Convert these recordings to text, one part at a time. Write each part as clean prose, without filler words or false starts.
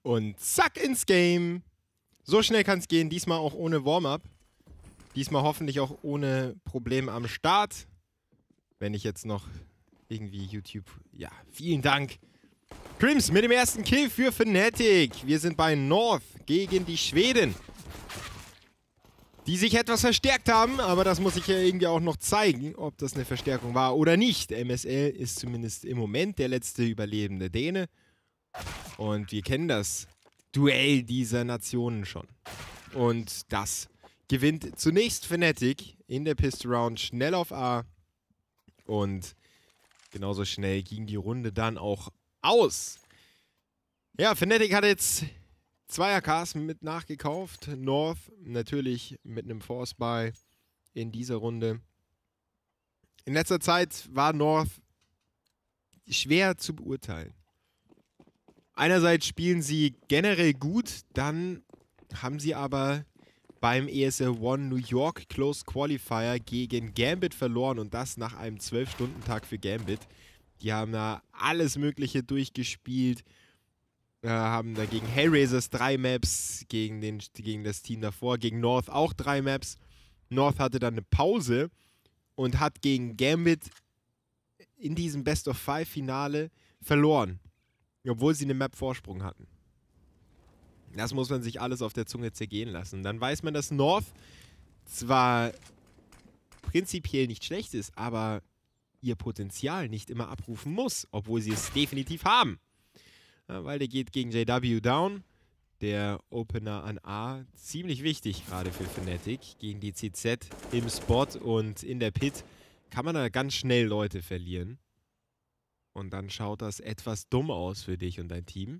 Und zack ins Game. So schnell kann es gehen, diesmal auch ohne Warm-up. Diesmal hoffentlich auch ohne Probleme am Start. Wenn ich jetzt noch irgendwie YouTube... Ja, vielen Dank. Crims mit dem ersten Kill für Fnatic. Wir sind bei North gegen die Schweden. Die sich etwas verstärkt haben, aber das muss ich ja irgendwie auch noch zeigen, ob das eine Verstärkung war oder nicht. MSL ist zumindest im Moment der letzte überlebende Däne. Und wir kennen das Duell dieser Nationen schon. Und das gewinnt zunächst Fnatic in der Pistol Round schnell auf A. Und genauso schnell ging die Runde dann auch aus. Ja, Fnatic hat jetzt 2 AKs mit nachgekauft. North natürlich mit einem Force Buy in dieser Runde. In letzter Zeit war North schwer zu beurteilen. Einerseits spielen sie generell gut, dann haben sie aber beim ESL One New York Closed Qualifier gegen Gambit verloren und das nach einem 12-Stunden-Tag für Gambit. Die haben da alles Mögliche durchgespielt, haben da gegen Hellraisers 3 Maps, gegen das Team davor, gegen North auch 3 Maps. North hatte dann eine Pause und hat gegen Gambit in diesem Best-of-5-Finale verloren, obwohl sie eine Map-Vorsprung hatten. Das muss man sich alles auf der Zunge zergehen lassen. Dann weiß man, dass North zwar prinzipiell nicht schlecht ist, aber ihr Potenzial nicht immer abrufen muss, obwohl sie es definitiv haben. Ja, weil der geht gegen JW down, der Opener an A. Ziemlich wichtig gerade für Fnatic. Gegen die CZ im Spot und in der Pit kann man da ganz schnell Leute verlieren. Und dann schaut das etwas dumm aus für dich und dein Team.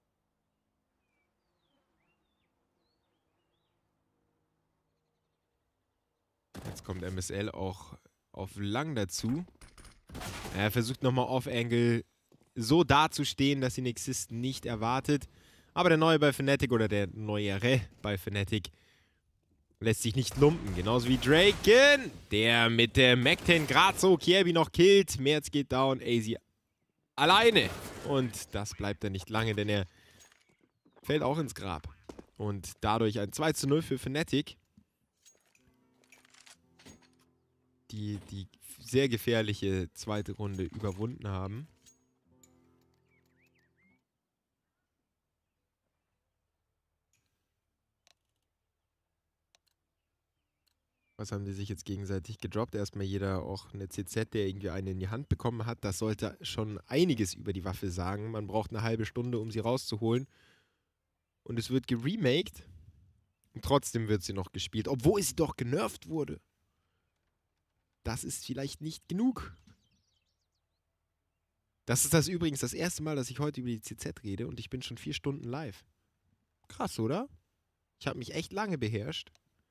Jetzt kommt MSL auch auf lang dazu. Er versucht nochmal Off-Angle so dazustehen, dass ihn Existen nicht erwartet. Aber der Neue bei Fnatic oder der Neuere bei Fnatic lässt sich nicht lumpen. Genauso wie Draken, der mit der Mac-10 gerade so Kierby noch killt. Merz geht down, AZ alleine. Und das bleibt dann nicht lange, denn er fällt auch ins Grab. Und dadurch ein 2:0 für Fnatic. Die sehr gefährliche zweite Runde überwunden haben. Was haben die sich jetzt gegenseitig gedroppt? Erstmal jeder auch eine CZ, der irgendwie eine in die Hand bekommen hat. Das sollte schon einiges über die Waffe sagen. Man braucht eine halbe Stunde, um sie rauszuholen. Und es wird geremaked. Und trotzdem wird sie noch gespielt, obwohl sie doch genervt wurde. Das ist vielleicht nicht genug. Das ist übrigens das erste Mal, dass ich heute über die CZ rede und ich bin schon 4 Stunden live. Krass, oder? Ich habe mich echt lange beherrscht.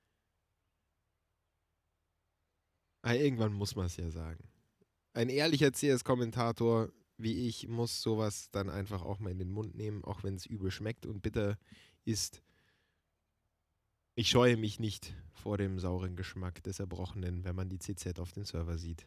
Aber irgendwann muss man es ja sagen. Ein ehrlicher CS-Kommentator wie ich muss sowas dann einfach auch mal in den Mund nehmen, auch wenn es übel schmeckt und bitter ist. Ich scheue mich nicht vor dem sauren Geschmack des Erbrochenen, wenn man die CZ auf dem Server sieht.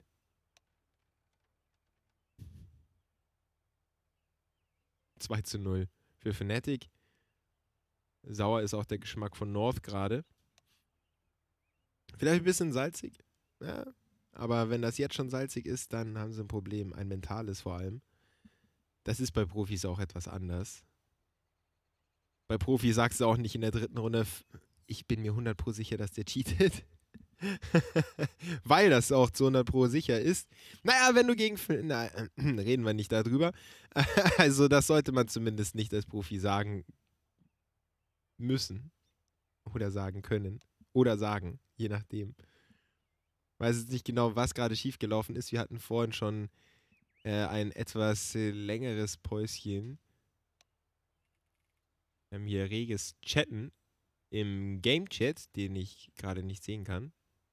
(2:0) für Fnatic. Sauer ist auch der Geschmack von North gerade. Vielleicht ein bisschen salzig. Ja, aber wenn das jetzt schon salzig ist, dann haben sie ein Problem. Ein mentales vor allem. Das ist bei Profis auch etwas anders. Bei Profis sagst du auch nicht in der 3. Runde, ich bin mir 100% sicher, dass der cheatet. Weil das auch zu 100% sicher ist. Naja, wenn du gegen... Na, reden wir nicht darüber. Also das sollte man zumindest nicht als Profi sagen müssen. Oder sagen können. Oder sagen, je nachdem. Weiß jetzt nicht genau, was gerade schiefgelaufen ist. Wir hatten vorhin schon ein etwas längeres Päuschen. Wir haben hier reges Chatten im Game-Chat, den ich gerade nicht sehen kann.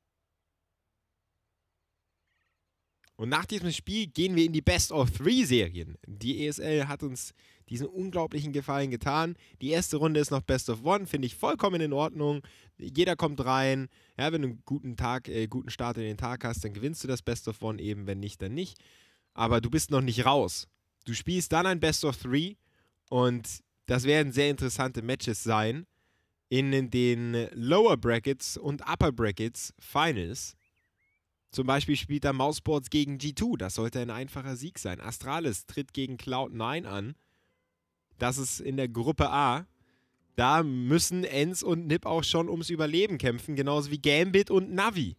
Und nach diesem Spiel gehen wir in die Best-of-3-Serien. Die ESL hat uns diesen unglaublichen Gefallen getan. Die erste Runde ist noch Best-of-1, finde ich vollkommen in Ordnung. Jeder kommt rein. Ja, wenn du einen guten Start in den Tag hast, dann gewinnst du das Best-of-1 eben, wenn nicht, dann nicht. Aber du bist noch nicht raus. Du spielst dann ein Best-of-3 und Das werden sehr interessante Matches sein in den Lower Brackets und Upper Brackets Finals. Zum Beispiel spielt da Mousesports gegen G2. Das sollte ein einfacher Sieg sein. Astralis tritt gegen Cloud9 an. Das ist in der Gruppe A. Da müssen Enz und Nip auch schon ums Überleben kämpfen. Genauso wie Gambit und Navi.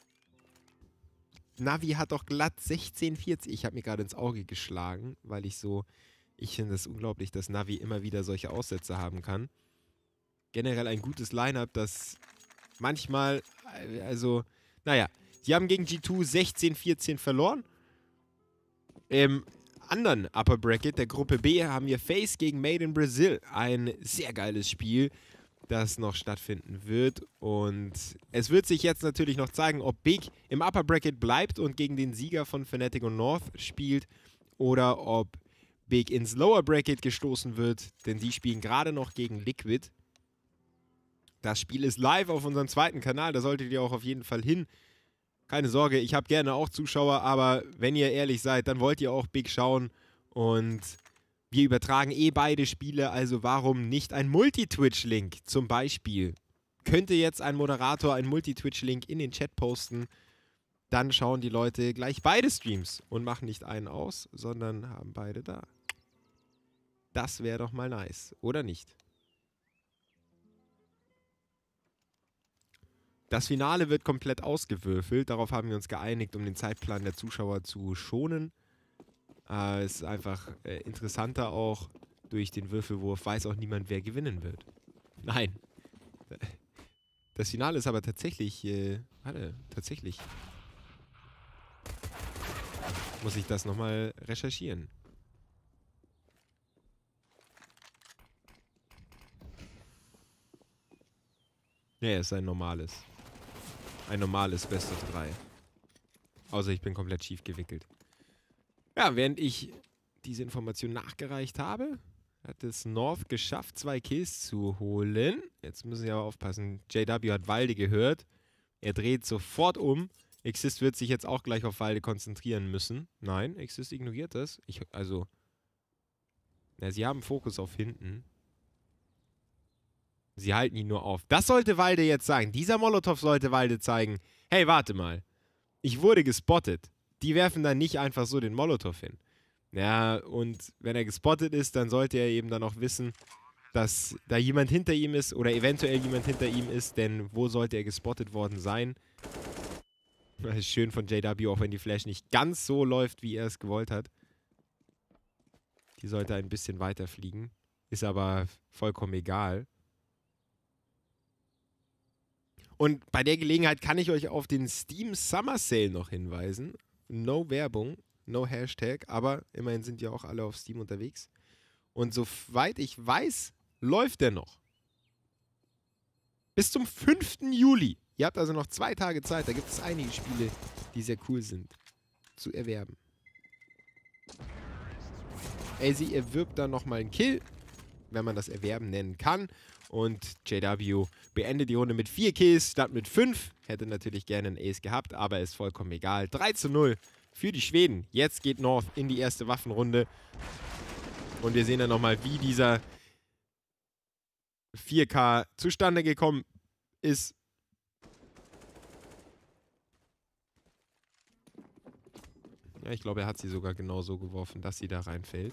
Navi hat doch glatt 16-40. Ich habe mir gerade ins Auge geschlagen, weil ich finde es unglaublich, dass Navi immer wieder solche Aussätze haben kann. Generell ein gutes Line-Up, das manchmal, naja, sie haben gegen G2 16-14 verloren. Im anderen Upper Bracket der Gruppe B haben wir FaZe gegen Made in Brazil. Ein sehr geiles Spiel, das noch stattfinden wird. Und es wird sich jetzt natürlich noch zeigen, ob Big im Upper Bracket bleibt und gegen den Sieger von Fnatic und North spielt oder ob Big ins Lower Bracket gestoßen wird, denn die spielen gerade noch gegen Liquid. Das Spiel ist live auf unserem zweiten Kanal, da solltet ihr auch auf jeden Fall hin. Keine Sorge, ich habe gerne auch Zuschauer, aber wenn ihr ehrlich seid, dann wollt ihr auch Big schauen. Und wir übertragen beide Spiele, also warum nicht ein Multi-Twitch-Link zum Beispiel? Könnte jetzt ein Moderator einen Multi-Twitch-Link in den Chat posten, dann schauen die Leute gleich beide Streams und machen nicht einen aus, sondern haben beide da. Das wäre doch mal nice, oder nicht? Das Finale wird komplett ausgewürfelt. Darauf haben wir uns geeinigt, um den Zeitplan der Zuschauer zu schonen. Es ist einfach interessanter auch. Durch den Würfelwurf weiß auch niemand, wer gewinnen wird. Nein. Das Finale ist aber tatsächlich... tatsächlich. Muss ich das nochmal recherchieren. Ja, es ist ein normales. Ein normales Best of 3. Außer ich bin komplett schief gewickelt. Ja, während ich diese Information nachgereicht habe, hat es North geschafft, 2 Kills zu holen. Jetzt müssen sie aber aufpassen. JW hat Walde gehört. Er dreht sofort um. Exist wird sich jetzt auch gleich auf Walde konzentrieren müssen. Nein, Exist ignoriert das. Sie haben Fokus auf hinten. Sie halten ihn nur auf. Das sollte Walde jetzt sagen. Dieser Molotow sollte Walde zeigen. Hey, warte mal. Ich wurde gespottet. Die werfen dann nicht einfach so den Molotow hin. Ja, und wenn er gespottet ist, dann sollte er eben dann auch wissen, dass da jemand hinter ihm ist oder eventuell jemand hinter ihm ist, denn wo sollte er gespottet worden sein? Das ist schön von JW, auch wenn die Flash nicht ganz so läuft, wie er es gewollt hat. Die sollte ein bisschen weiter fliegen. Ist aber vollkommen egal. Und bei der Gelegenheit kann ich euch auf den Steam Summer Sale noch hinweisen. No Werbung, no Hashtag, aber immerhin sind ja auch alle auf Steam unterwegs. Und soweit ich weiß, läuft der noch. Bis zum 5. Juli. Ihr habt also noch 2 Tage Zeit. Da gibt es einige Spiele, die sehr cool sind, zu erwerben. AC erwirbt dann nochmal einen Kill, wenn man das Erwerben nennen kann. Und JW beendet die Runde mit 4 Kills statt mit 5. Hätte natürlich gerne einen Ace gehabt, aber ist vollkommen egal. 3:0 für die Schweden. Jetzt geht North in die erste Waffenrunde. Und wir sehen dann nochmal, wie dieser 4K zustande gekommen ist. Ja, ich glaube, er hat sie sogar genau so geworfen, dass sie da reinfällt.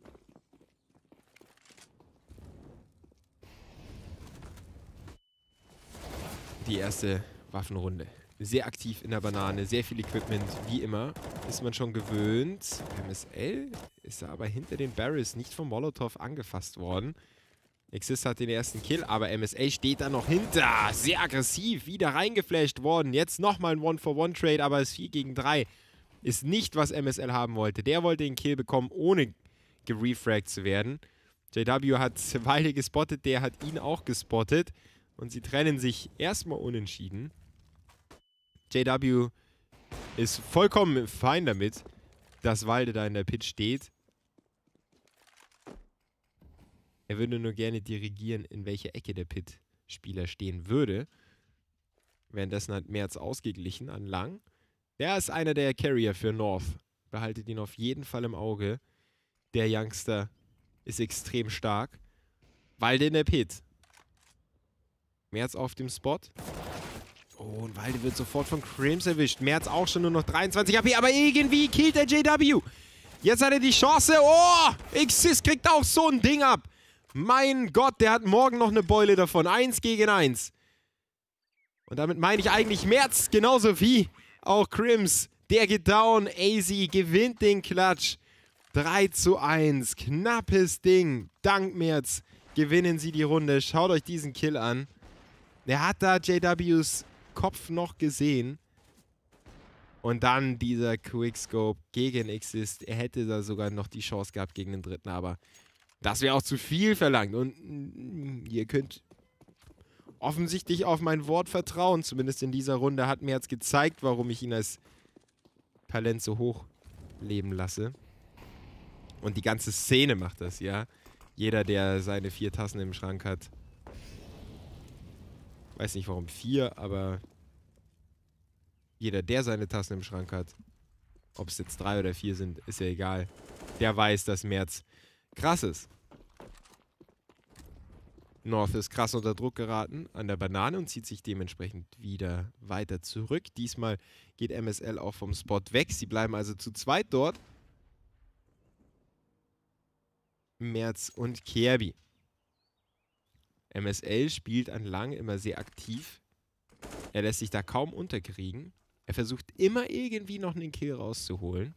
Die erste Waffenrunde. Sehr aktiv in der Banane, sehr viel Equipment, wie immer. Ist man schon gewöhnt. MSL ist aber hinter den Barrels nicht vom Molotow angefasst worden. Exist hat den ersten Kill, aber MSL steht da noch hinter. Sehr aggressiv, wieder reingeflasht worden. Jetzt nochmal ein One-for-One-Trade, aber es 4 gegen 3. Ist nicht, was MSL haben wollte. Der wollte den Kill bekommen, ohne gerefragt zu werden. JW hat Walde gespottet, der hat ihn auch gespottet. Und sie trennen sich erstmal unentschieden. JW ist vollkommen fein damit, dass Walde da in der Pit steht. Er würde nur gerne dirigieren, in welche Ecke der Pit-Spieler stehen würde. Währenddessen hat Merz ausgeglichen an Lang. Der ist einer der Carrier für North. Behaltet ihn auf jeden Fall im Auge. Der Youngster ist extrem stark. Walde in der Pit. Merz auf dem Spot. Oh, und Walde wird sofort von Crims erwischt. Merz auch schon nur noch 23 HP, aber irgendwie killt der JW. Jetzt hat er die Chance. Oh, Xyz kriegt auch so ein Ding ab. Mein Gott, der hat morgen noch eine Beule davon. 1 gegen 1. Und damit meine ich eigentlich Merz, genauso wie auch Crims. Der geht down. AZ gewinnt den Klatsch. 3:1. Knappes Ding. Dank Merz gewinnen sie die Runde. Schaut euch diesen Kill an. Der hat da JWs Kopf noch gesehen. Und dann dieser Quickscope gegen Xyz. Er hätte da sogar noch die Chance gehabt gegen den dritten, aber das wäre auch zu viel verlangt. Und ihr könnt offensichtlich auf mein Wort vertrauen. Zumindest in dieser Runde hat Merz gezeigt, warum ich ihn als Talent so hoch leben lasse. Und die ganze Szene macht das, ja. Jeder, der seine 4 Tassen im Schrank hat. Weiß nicht, warum 4, aber jeder, der seine Tassen im Schrank hat, ob es jetzt 3 oder 4 sind, ist ja egal. Der weiß, dass Merz krass ist. North ist krass unter Druck geraten an der Banane und zieht sich dementsprechend wieder weiter zurück. Diesmal geht MSL auch vom Spot weg. Sie bleiben also zu zweit dort. Merz und Kerby. MSL spielt an Lang immer sehr aktiv. Er lässt sich da kaum unterkriegen. Er versucht immer irgendwie noch einen Kill rauszuholen.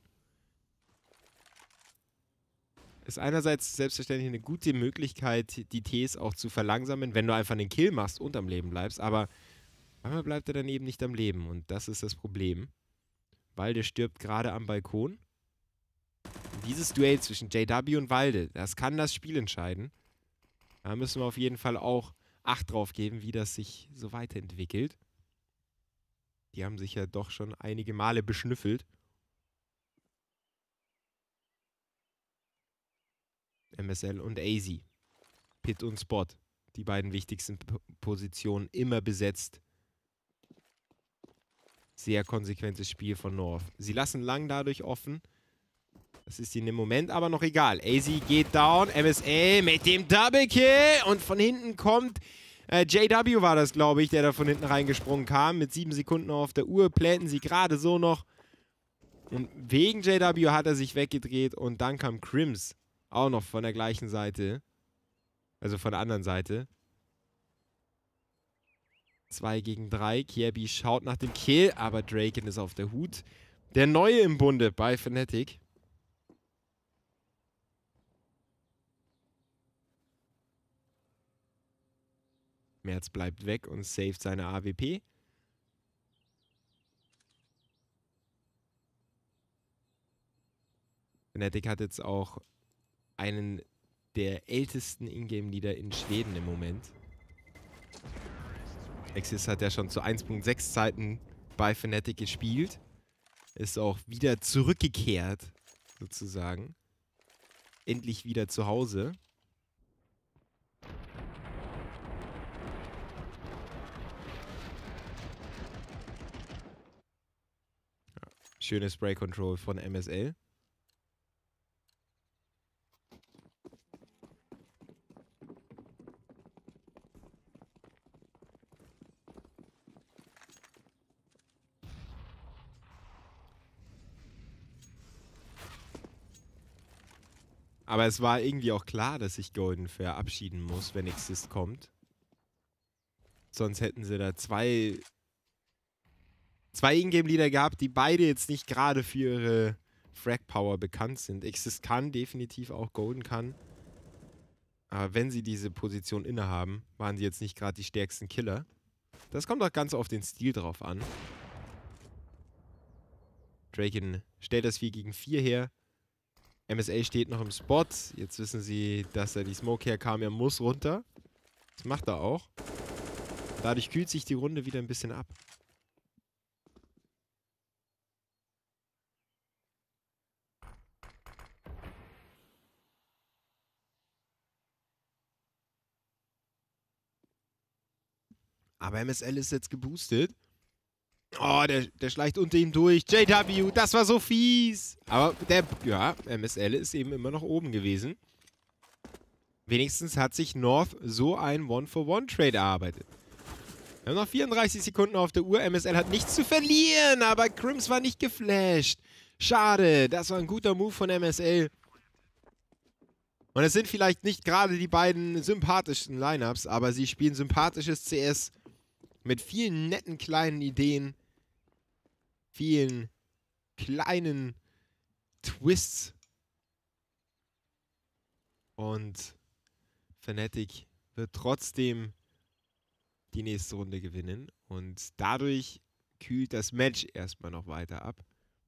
Ist einerseits selbstverständlich eine gute Möglichkeit, die Ts auch zu verlangsamen, wenn du einfach einen Kill machst und am Leben bleibst. Aber manchmal bleibt er dann eben nicht am Leben. Und das ist das Problem. Walde stirbt gerade am Balkon. Dieses Duell zwischen JW und Walde, das kann das Spiel entscheiden. Da müssen wir auf jeden Fall auch Acht drauf geben, wie das sich so weiterentwickelt. Die haben sich ja doch schon einige Male beschnüffelt. MSL und AZ. Pit und Spot. Die beiden wichtigsten Positionen immer besetzt. Sehr konsequentes Spiel von North. Sie lassen Lang dadurch offen. Das ist ihnen im Moment aber noch egal. AZ geht down. MSL mit dem Double Kill. Und von hinten kommt JW war das, glaube ich, der da von hinten reingesprungen kam. Mit 7 Sekunden auf der Uhr. Pläten sie gerade so noch. Und wegen JW hat er sich weggedreht. Und dann kam Crims. Auch noch von der gleichen Seite. Also von der anderen Seite. 2 gegen 3. Kerby schaut nach dem Kill. Aber Draken ist auf der Hut. Der Neue im Bunde bei Fnatic. Merz bleibt weg und saved seine AWP. Fnatic hat jetzt auch einen der ältesten Ingame-Leader in Schweden im Moment. Xyz hat ja schon zu 1.6 Zeiten bei Fnatic gespielt. Ist auch wieder zurückgekehrt, sozusagen. Endlich wieder zu Hause. Schönes Spray-Control von MSL. Aber es war irgendwie auch klar, dass sich Golden verabschieden muss, wenn Xyz kommt. Sonst hätten sie da zwei Ingame-Leader gehabt, die beide jetzt nicht gerade für ihre Frag-Power bekannt sind. Xyz kann definitiv auch, Golden kann. Aber wenn sie diese Position innehaben, waren sie jetzt nicht gerade die stärksten Killer. Das kommt auch ganz auf den Stil drauf an. Draken stellt das 4 gegen 4 her. MSL steht noch im Spot. Jetzt wissen sie, dass er die Smoke herkam. Er muss runter. Das macht er auch. Dadurch kühlt sich die Runde wieder ein bisschen ab. Aber MSL ist jetzt geboostet. Oh, der schleicht unter ihm durch. JW, das war so fies. Aber MSL ist eben immer noch oben gewesen. Wenigstens hat sich North so ein One-for-One-Trade erarbeitet. Wir haben noch 34 Sekunden auf der Uhr. MSL hat nichts zu verlieren, aber Crims war nicht geflasht. Schade, das war ein guter Move von MSL. Und es sind vielleicht nicht gerade die beiden sympathischen Lineups, aber sie spielen sympathisches CS mit vielen netten kleinen Ideen, vielen kleinen Twists. Und Fnatic wird trotzdem die nächste Runde gewinnen. Und dadurch kühlt das Match erstmal noch weiter ab.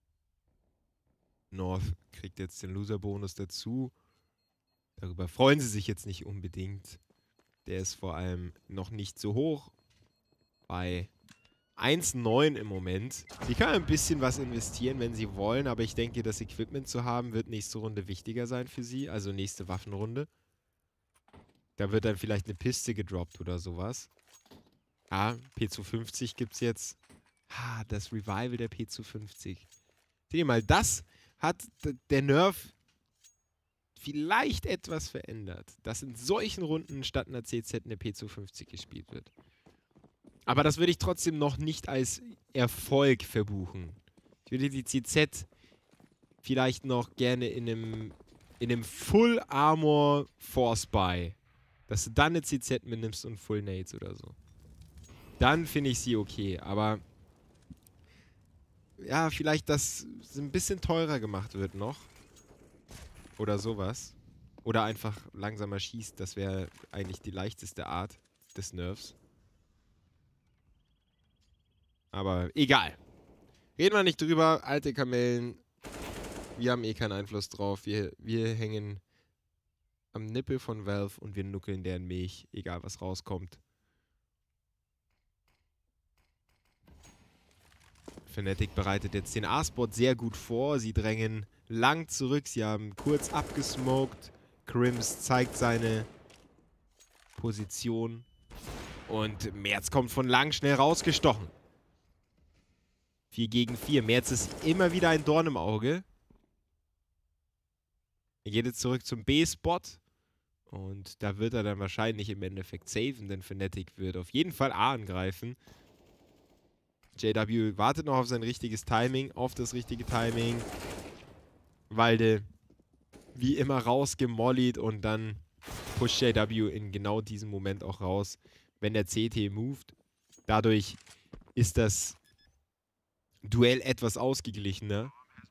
North kriegt jetzt den Loser-Bonus dazu. Darüber freuen sie sich jetzt nicht unbedingt. Der ist vor allem noch nicht so hoch. Bei 1,9 im Moment. Sie kann ein bisschen was investieren, wenn sie wollen, aber ich denke, das Equipment zu haben, wird nächste Runde wichtiger sein für sie. Also nächste Waffenrunde. Da wird dann vielleicht eine Piste gedroppt oder sowas. Ja, P250 gibt es jetzt. Das Revival der P250. Seht ihr mal, das hat der Nerf vielleicht etwas verändert, dass in solchen Runden statt einer CZ eine P250 gespielt wird. Aber das würde ich trotzdem noch nicht als Erfolg verbuchen. Ich würde die CZ vielleicht noch gerne in einem Full Armor Force Buy, dass du dann eine CZ mitnimmst und Full Nades oder so. Dann finde ich sie okay, aber ja, vielleicht, dass es ein bisschen teurer gemacht wird noch. Oder sowas. Oder einfach langsamer schießt. Das wäre eigentlich die leichteste Art des Nerfs. Aber egal. Reden wir nicht drüber. Alte Kamellen. Wir haben eh keinen Einfluss drauf. Wir hängen am Nippel von Valve und wir nuckeln deren Milch. Egal, was rauskommt. Fnatic bereitet jetzt den A-Spot sehr gut vor. Sie drängen lang zurück. Sie haben kurz abgesmoked. Crims zeigt seine Position. Und Merz kommt von lang schnell rausgestochen. 4 gegen 4. Merz ist immer wieder ein Dorn im Auge. Er geht jetzt zurück zum B-Spot. Und da wird er dann wahrscheinlich im Endeffekt saven, denn Fnatic wird auf jeden Fall A angreifen. JW wartet noch auf sein richtiges Timing, auf das richtige Timing. Walde wie immer rausgemollied und dann pusht JW in genau diesem Moment auch raus, wenn der CT moved. Dadurch ist das Duell etwas ausgeglichener.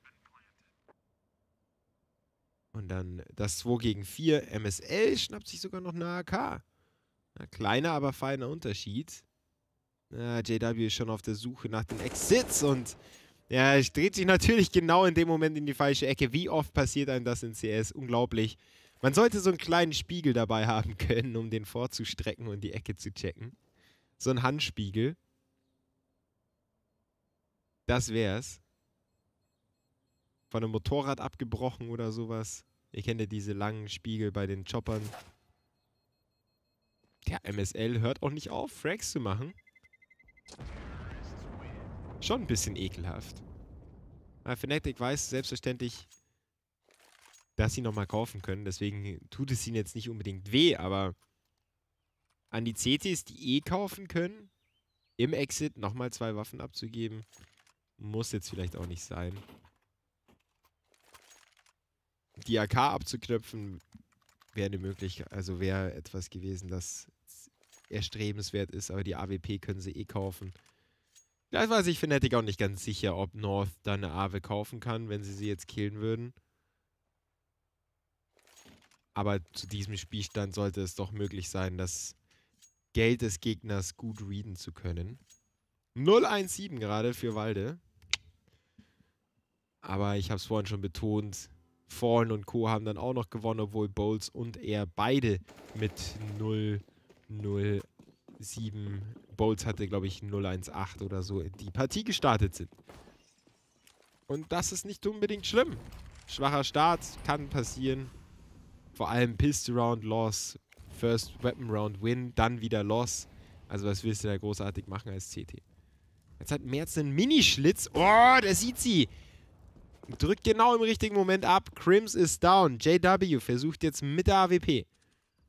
Und dann das 2 gegen 4. MSL schnappt sich sogar noch eine AK. Ein kleiner, aber feiner Unterschied. JW ist schon auf der Suche nach den Exits und ja, es dreht sich natürlich genau in dem Moment in die falsche Ecke. Wie oft passiert einem das in CS? Unglaublich. Man sollte so einen kleinen Spiegel dabei haben können, um den vorzustrecken und die Ecke zu checken. So ein Handspiegel. Das wär's. Von einem Motorrad abgebrochen oder sowas. Ihr kennt ja diese langen Spiegel bei den Choppern. Der MSL hört auch nicht auf, Frags zu machen. Schon ein bisschen ekelhaft. Aber Fnatic weiß selbstverständlich, dass sie nochmal kaufen können. Deswegen tut es ihnen jetzt nicht unbedingt weh, aber an die CTs, die kaufen können, im Exit nochmal 2 Waffen abzugeben, muss jetzt vielleicht auch nicht sein. Die AK abzuknöpfen wäre eine Möglichkeit, also wäre etwas gewesen, das erstrebenswert ist, aber die AWP können sie kaufen. Vielleicht war sich Fnatic auch nicht ganz sicher, ob North dann eine AWP kaufen kann, wenn sie jetzt killen würden. Aber zu diesem Spielstand sollte es doch möglich sein, das Geld des Gegners gut readen zu können. 0-1-7 gerade für Walde. Aber ich habe es vorhin schon betont, Fallen und Co. haben dann auch noch gewonnen, obwohl Bolts und er beide mit 0-0-7, Bolts hatte, glaube ich, 0-1-8 oder so, in die Partie gestartet sind. Und das ist nicht unbedingt schlimm. Schwacher Start, kann passieren. Vor allem Pistol Round Loss, First Weapon Round Win, dann wieder Loss. Also was willst du da großartig machen als CT? Jetzt hat Merz einen Minischlitz. Oh, der sieht sie. Drückt genau im richtigen Moment ab. Crims ist down. JW versucht jetzt mit der AWP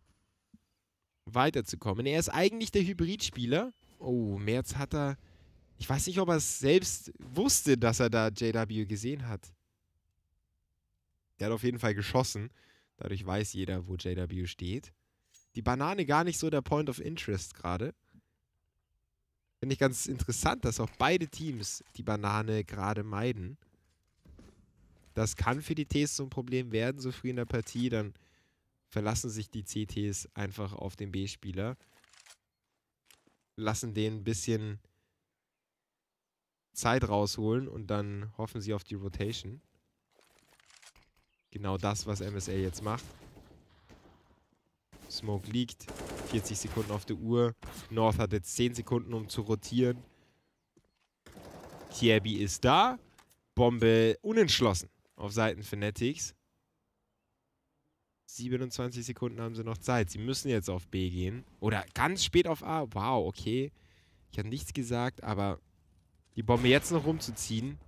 weiterzukommen. Er ist eigentlich der Hybridspieler. Oh, Merz hat er... Ich weiß nicht, ob er es selbst wusste, dass er da JW gesehen hat. Der hat auf jeden Fall geschossen. Dadurch weiß jeder, wo JW steht. Die Banane gar nicht so der Point of Interest gerade. Finde ich ganz interessant, dass auch beide Teams die Banane gerade meiden. Das kann für die Ts so ein Problem werden, so früh in der Partie. Dann verlassen sich die CTs einfach auf den B-Spieler. Lassen den ein bisschen Zeit rausholen und dann hoffen sie auf die Rotation. Genau das, was MSL jetzt macht. Smoke liegt. 40 Sekunden auf der Uhr. North hat jetzt 10 Sekunden, um zu rotieren. Kjaerbye ist da. Bombe unentschlossen auf Seiten Fanatics. 27 Sekunden haben sie noch Zeit. Sie müssen jetzt auf B gehen. Oder ganz spät auf A. Wow, okay. Ich habe nichts gesagt, aber die Bombe jetzt noch rumzuziehen,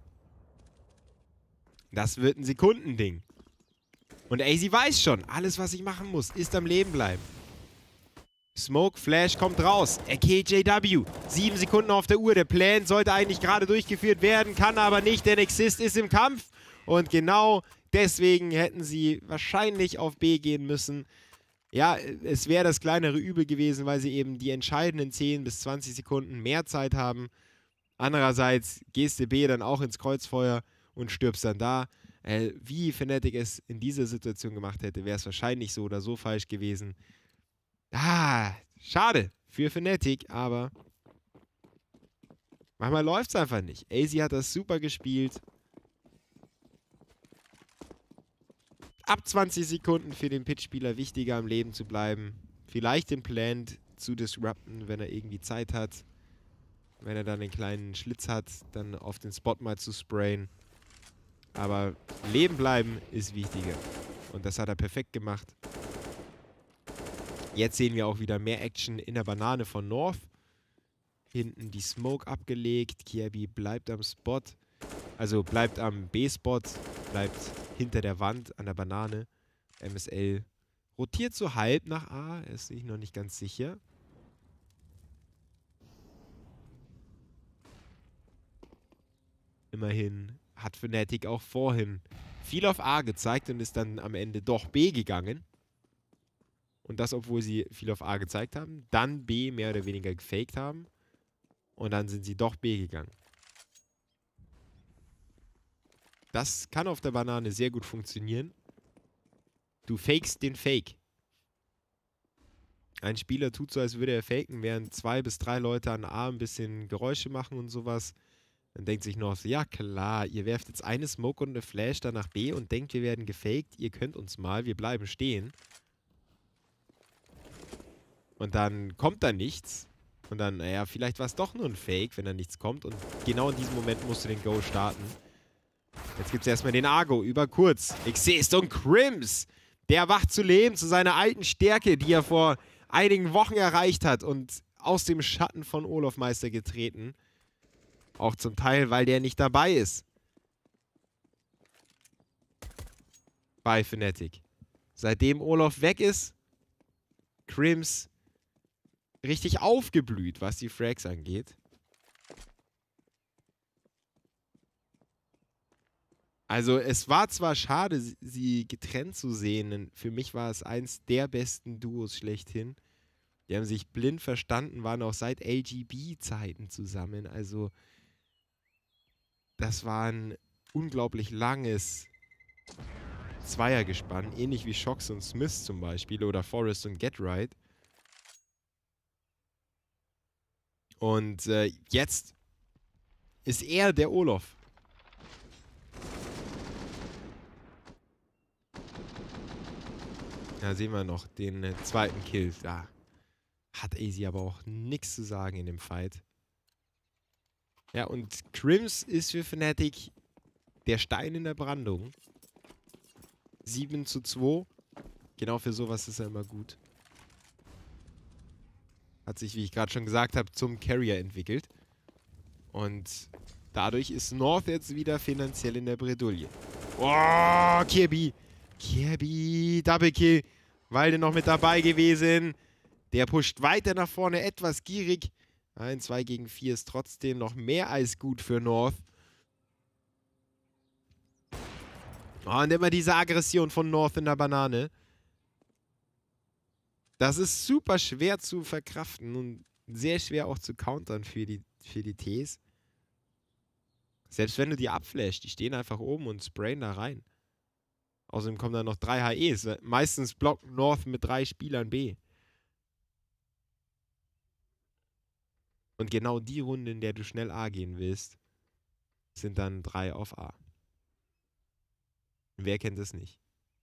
das wird ein Sekundending. Und sie weiß schon, alles, was ich machen muss, ist am Leben bleiben. Smoke, Flash kommt raus. Er killt JW. 7 Sekunden auf der Uhr. Der Plan sollte eigentlich gerade durchgeführt werden, kann aber nicht, denn Exist ist im Kampf. Und genau deswegen hätten sie wahrscheinlich auf B gehen müssen. Ja, es wäre das kleinere Übel gewesen, weil sie eben die entscheidenden 10 bis 20 Sekunden mehr Zeit haben. Andererseits gehst du B dann auch ins Kreuzfeuer und stirbst dann da. Wie Fnatic es in dieser Situation gemacht hätte, wäre es wahrscheinlich so oder so falsch gewesen. Schade für Fnatic, aber manchmal läuft es einfach nicht. AZ hat das super gespielt. Ab 20 Sekunden für den Pitchspieler wichtiger am Leben zu bleiben. Vielleicht den Plant zu disrupten, wenn er irgendwie Zeit hat. Wenn er dann einen kleinen Schlitz hat, dann auf den Spot mal zu sprayen. Aber Leben bleiben ist wichtiger. Und das hat er perfekt gemacht. Jetzt sehen wir auch wieder mehr Action in der Banane von North. Hinten die Smoke abgelegt. Kjaerbye bleibt am Spot. Also bleibt am B-Spot. Bleibt hinter der Wand an der Banane. MSL rotiert so halb nach A. Er ist sich noch nicht ganz sicher. Immerhin hat Fnatic auch vorhin viel auf A gezeigt und ist dann am Ende doch B gegangen. Und das, obwohl sie viel auf A gezeigt haben, dann B mehr oder weniger gefaked haben und dann sind sie doch B gegangen. Das kann auf der Banane sehr gut funktionieren. Du fakest den Fake. Ein Spieler tut so, als würde er faken, während 2 bis 3 Leute an A ein bisschen Geräusche machen und sowas. Dann denkt sich noch, ja klar, ihr werft jetzt eine Smoke und eine Flash dann nach B und denkt, wir werden gefaked. Ihr könnt uns mal, wir bleiben stehen. Und dann kommt da nichts. Und dann, naja, vielleicht war es doch nur ein Fake, wenn da nichts kommt. Und genau in diesem Moment musst du den Go starten. Jetzt gibt es erstmal den Argo über kurz. Exist und Crims. Der wacht zu Leben, zu seiner alten Stärke, die er vor einigen Wochen erreicht hat. Und aus dem Schatten von Olofmeister getreten. Auch zum Teil, weil der nicht dabei ist. Bei Fnatic. Seitdem Olof weg ist, Crims richtig aufgeblüht, was die Frags angeht. Also es war zwar schade, sie getrennt zu sehen. Für mich war es eins der besten Duos schlechthin. Die haben sich blind verstanden, waren auch seit LGB-Zeiten zusammen. Also das war ein unglaublich langes Zweiergespann. Ähnlich wie Shox und Smith zum Beispiel oder Forrest und GetRight. Und jetzt ist er der Olof. Da sehen wir noch den zweiten Kill. Da hat AZ aber auch nichts zu sagen in dem Fight. Ja, und Crims ist für Fnatic der Stein in der Brandung. 7:2. Genau für sowas ist er immer gut. Hat sich, wie ich gerade schon gesagt habe, zum Carrier entwickelt. Und dadurch ist North jetzt wieder finanziell in der Bredouille. Oh, Kjaerbye. Kjaerbye, Double Kill. Walde noch mit dabei gewesen. Der pusht weiter nach vorne, etwas gierig. Ein 2 gegen 4 ist trotzdem noch mehr als gut für North. Oh, und immer diese Aggression von North in der Banane. Das ist super schwer zu verkraften und sehr schwer auch zu countern für die Ts. Selbst wenn du die abflasht, die stehen einfach oben und sprayen da rein. Außerdem kommen da noch 3 HEs. Meistens blockt North mit 3 Spielern B. Und genau die Runde, in der du schnell A gehen willst, sind dann 3 auf A. Wer kennt es nicht?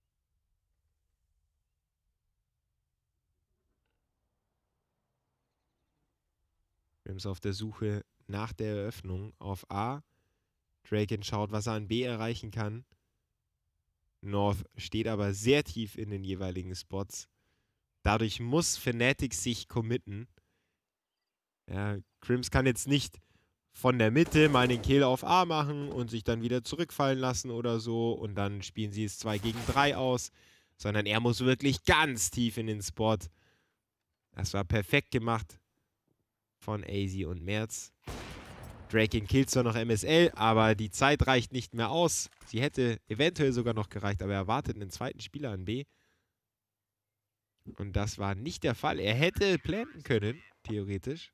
Crims auf der Suche nach der Eröffnung auf A. Draken schaut, was er an B erreichen kann. North steht aber sehr tief in den jeweiligen Spots. Dadurch muss Fnatic sich committen. Ja, Crims kann jetzt nicht von der Mitte mal den Kill auf A machen und sich dann wieder zurückfallen lassen oder so und dann spielen sie es 2 gegen 3 aus, sondern er muss wirklich ganz tief in den Spot. Das war perfekt gemacht von AZ und Merz. Draken killt zwar noch MSL, aber die Zeit reicht nicht mehr aus. Sie hätte eventuell sogar noch gereicht, aber er wartet einen zweiten Spieler an B. Und das war nicht der Fall. Er hätte planten können, theoretisch.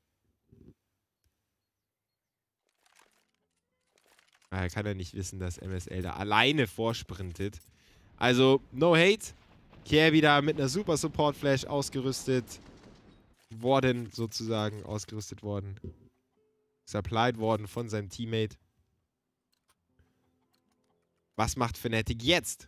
Er kann ja nicht wissen, dass MSL da alleine vorsprintet. Also, no hate. Kerr wieder mit einer super Support Flash ausgerüstet worden, sozusagen ausgerüstet worden. Supplied worden von seinem Teammate. Was macht Fnatic jetzt?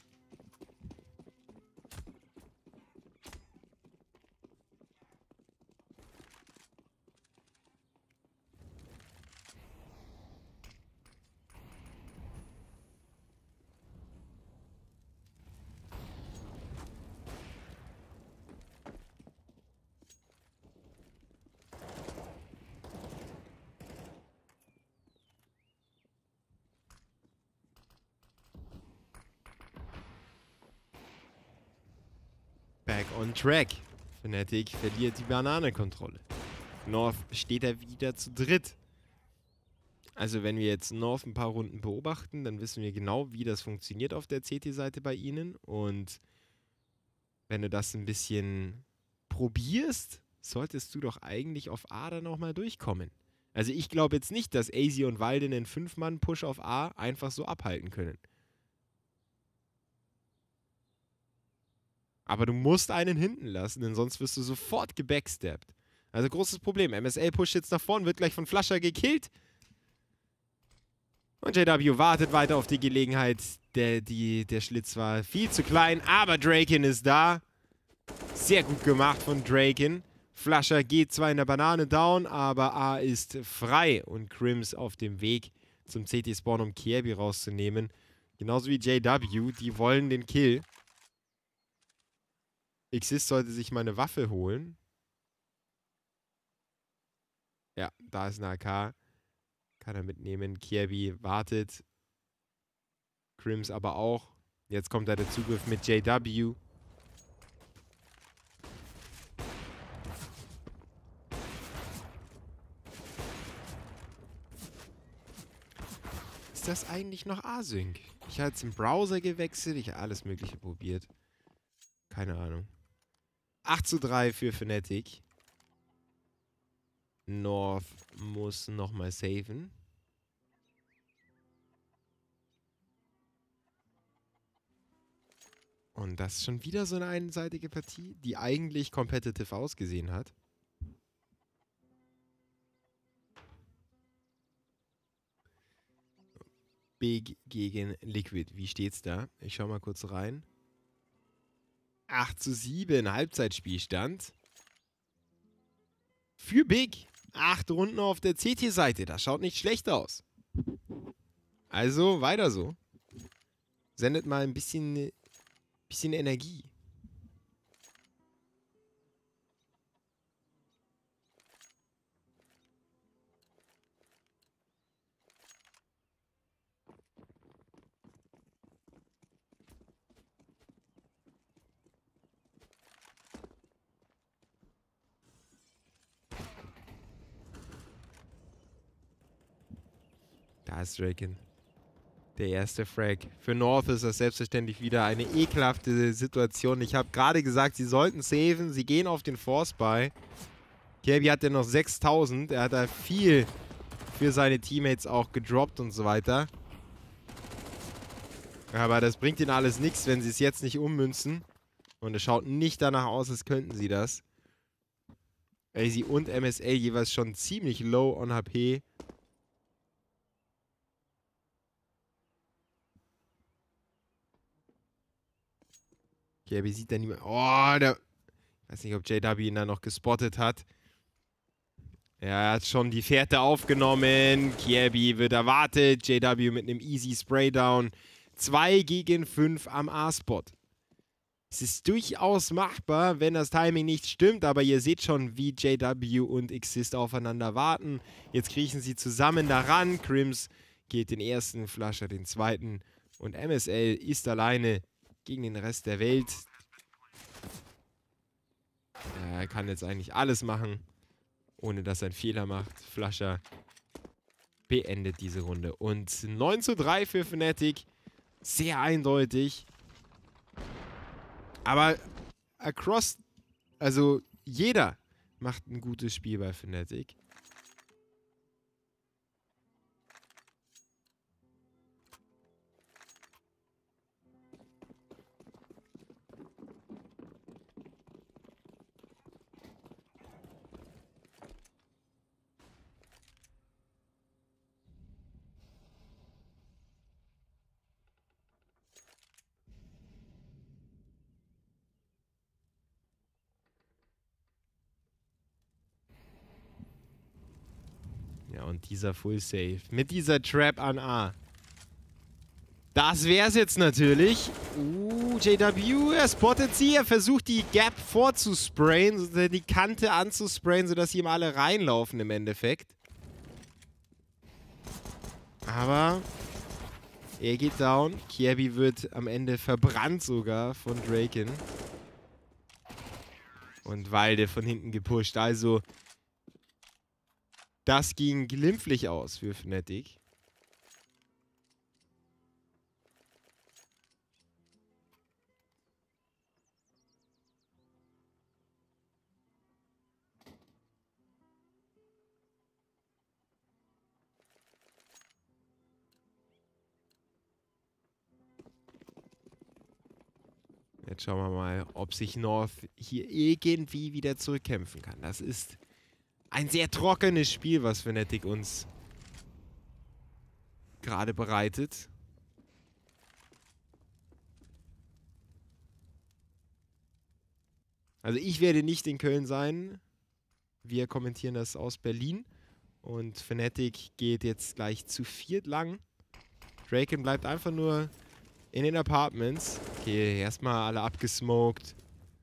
Back on track. Fnatic verliert die Bananenkontrolle. North steht da wieder zu dritt. Also wenn wir jetzt North ein paar Runden beobachten, dann wissen wir genau, wie das funktioniert auf der CT-Seite bei ihnen. Und wenn du das ein bisschen probierst, solltest du doch eigentlich auf A dann auch mal durchkommen. Also ich glaube jetzt nicht, dass AZ und Walden einen 5-Mann-Push auf A einfach so abhalten können. Aber du musst einen hinten lassen, denn sonst wirst du sofort gebackstabbt. Also großes Problem. MSL pusht jetzt nach vorn, wird gleich von Flasher gekillt. Und JW wartet weiter auf die Gelegenheit. Der Schlitz war viel zu klein, aber Draken ist da. Sehr gut gemacht von Draken. Flasher geht zwar in der Banane down, aber A ist frei. Und Crims auf dem Weg zum CT-Spawn, um Kirby rauszunehmen. Genauso wie JW, die wollen den Kill. Xyz sollte sich mal eine Waffe holen. Ja, da ist eine AK. Kann er mitnehmen. Kirby wartet. Crims aber auch. Jetzt kommt da der Zugriff mit JW. Ist das eigentlich noch Async? Ich habe jetzt im Browser gewechselt. Ich habe alles Mögliche probiert. Keine Ahnung. 8:3 für Fnatic. North muss nochmal saven. Und das ist schon wieder so eine einseitige Partie, die eigentlich competitive ausgesehen hat. Big gegen Liquid. Wie steht's da? Ich schau mal kurz rein. 8:7, Halbzeitspielstand. Für Big. 8 Runden auf der CT-Seite. Das schaut nicht schlecht aus. Also weiter so. Sendet mal ein bisschen Energie. Da ist Draken. Der erste Frag. Für North ist das selbstverständlich wieder eine ekelhafte Situation. Ich habe gerade gesagt, sie sollten saven. Sie gehen auf den Force-Buy. Kirby hat ja noch 6000. Er hat da viel für seine Teammates auch gedroppt und so weiter. Aber das bringt ihnen alles nichts, wenn sie es jetzt nicht ummünzen. Und es schaut nicht danach aus, als könnten sie das. AZ und MSL jeweils schon ziemlich low on HP. Kirby sieht da niemand. Oh, der... Ich weiß nicht, ob JW ihn da noch gespottet hat. Er hat schon die Fährte aufgenommen. Kirby wird erwartet. JW mit einem easy Spraydown. 2 gegen 5 am A-Spot. Es ist durchaus machbar, wenn das Timing nicht stimmt. Aber ihr seht schon, wie JW und Xist aufeinander warten. Jetzt kriechen sie zusammen daran. Crims geht den ersten, Flasher den zweiten. Und MSL ist alleine gegen den Rest der Welt. Er kann jetzt eigentlich alles machen, ohne dass er einen Fehler macht. Flasher beendet diese Runde. Und 9:3 für Fnatic. Sehr eindeutig. Aber across, also jeder macht ein gutes Spiel bei Fnatic. Ja, und dieser Full Save mit dieser Trap an A. Das wär's jetzt natürlich. JW, er spottet sie. Er versucht die Gap vorzusprayen, die Kante anzusprayen, sodass sie ihm alle reinlaufen im Endeffekt. Aber er geht down. Kirby wird am Ende verbrannt sogar von Draken. Und Walde von hinten gepusht. Also das ging glimpflich aus für Fnatic. Jetzt schauen wir mal, ob sich North hier irgendwie wieder zurückkämpfen kann. Das ist ein sehr trockenes Spiel, was Fnatic uns gerade bereitet. Also ich werde nicht in Köln sein. Wir kommentieren das aus Berlin. Und Fnatic geht jetzt gleich zu 4 lang. Draken bleibt einfach nur in den Apartments. Okay, erstmal alle abgesmoked.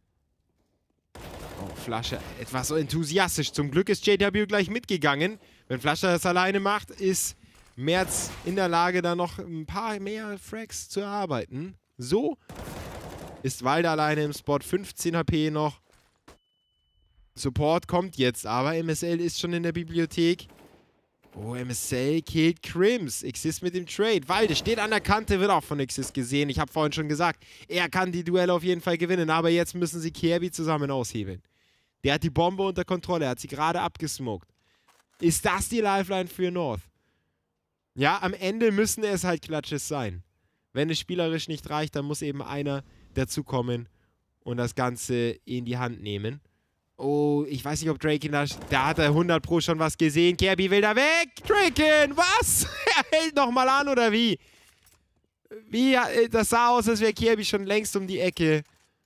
Oh, Flasche etwas so enthusiastisch. Zum Glück ist JW gleich mitgegangen. Wenn Flasche das alleine macht, ist Merz in der Lage, da noch ein paar mehr Frags zu erarbeiten. So ist Walde alleine im Spot. 15 HP noch. Support kommt jetzt, aber MSL ist schon in der Bibliothek. Oh, MSL killt Crims. Xist mit dem Trade. Walde steht an der Kante, wird auch von Xist gesehen. Ich habe vorhin schon gesagt, er kann die Duelle auf jeden Fall gewinnen. Aber jetzt müssen sie Kirby zusammen aushebeln. Der hat die Bombe unter Kontrolle. Er hat sie gerade abgesmoked. Ist das die Lifeline für North? Ja, am Ende müssen es halt Clutches sein. Wenn es spielerisch nicht reicht, dann muss eben einer dazukommen und das Ganze in die Hand nehmen. Oh, ich weiß nicht, ob Draken da hat er 100 Pro schon was gesehen. Kirby will da weg. Draken, was? Er hält nochmal an, oder wie? Das sah aus, als wäre Kirby schon längst um die Ecke.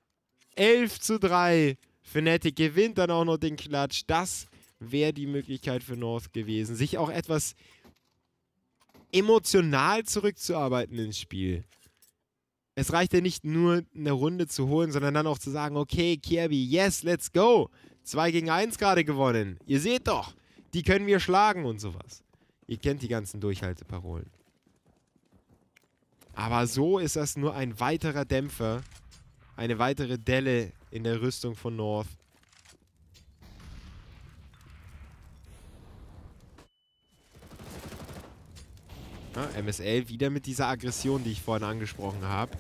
11:3. Fnatic gewinnt dann auch noch den Klatsch. Das wäre die Möglichkeit für North gewesen, sich auch etwas emotional zurückzuarbeiten ins Spiel. Es reicht ja nicht nur, eine Runde zu holen, sondern dann auch zu sagen, okay, Kirby, yes, let's go. 2 gegen 1 gerade gewonnen. Ihr seht doch, die können wir schlagen und sowas. Ihr kennt die ganzen Durchhalteparolen. Aber so ist das nur ein weiterer Dämpfer, eine weitere Delle in der Rüstung von North. Ja, MSL wieder mit dieser Aggression, die ich vorhin angesprochen habe.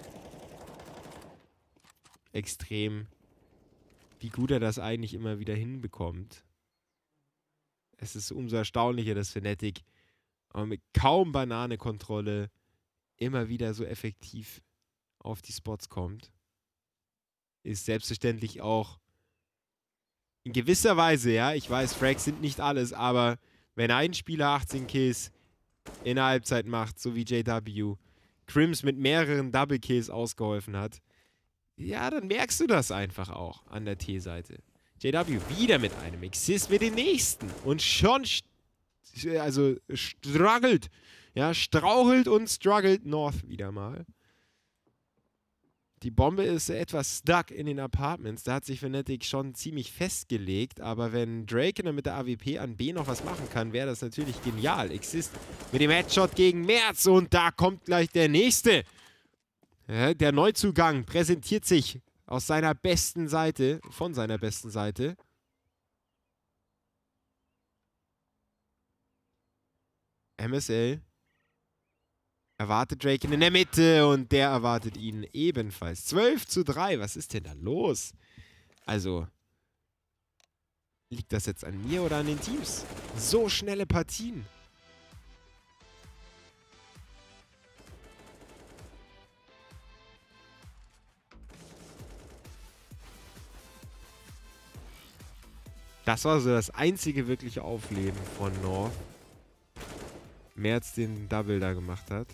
Extrem, wie gut er das eigentlich immer wieder hinbekommt. Es ist umso erstaunlicher, dass Fnatic mit kaum Banane-Kontrolle immer wieder so effektiv auf die Spots kommt. Ist selbstverständlich auch in gewisser Weise, ja, ich weiß, Frags sind nicht alles, aber wenn ein Spieler 18 Kills in der Halbzeit macht, so wie JW, Crims mit mehreren Double Kills ausgeholfen hat, ja, dann merkst du das einfach auch an der T-Seite. JW wieder mit einem Exist mit den nächsten und schon struggelt, ja, strauchelt und struggelt North wieder mal. Die Bombe ist etwas stuck in den Apartments. Da hat sich Fnatic schon ziemlich festgelegt. Aber wenn Drake dann mit der AWP an B noch was machen kann, wäre das natürlich genial. Exist mit dem Headshot gegen Merz. Und da kommt gleich der nächste. Ja, der Neuzugang präsentiert sich aus seiner besten Seite, von seiner besten Seite. MSL erwartet Drake in der Mitte und der erwartet ihn ebenfalls. 12:3, was ist denn da los? Also, liegt das jetzt an mir oder an den Teams? So schnelle Partien. Das war so das einzige wirkliche Aufleben von North. Merz den Double da gemacht hat.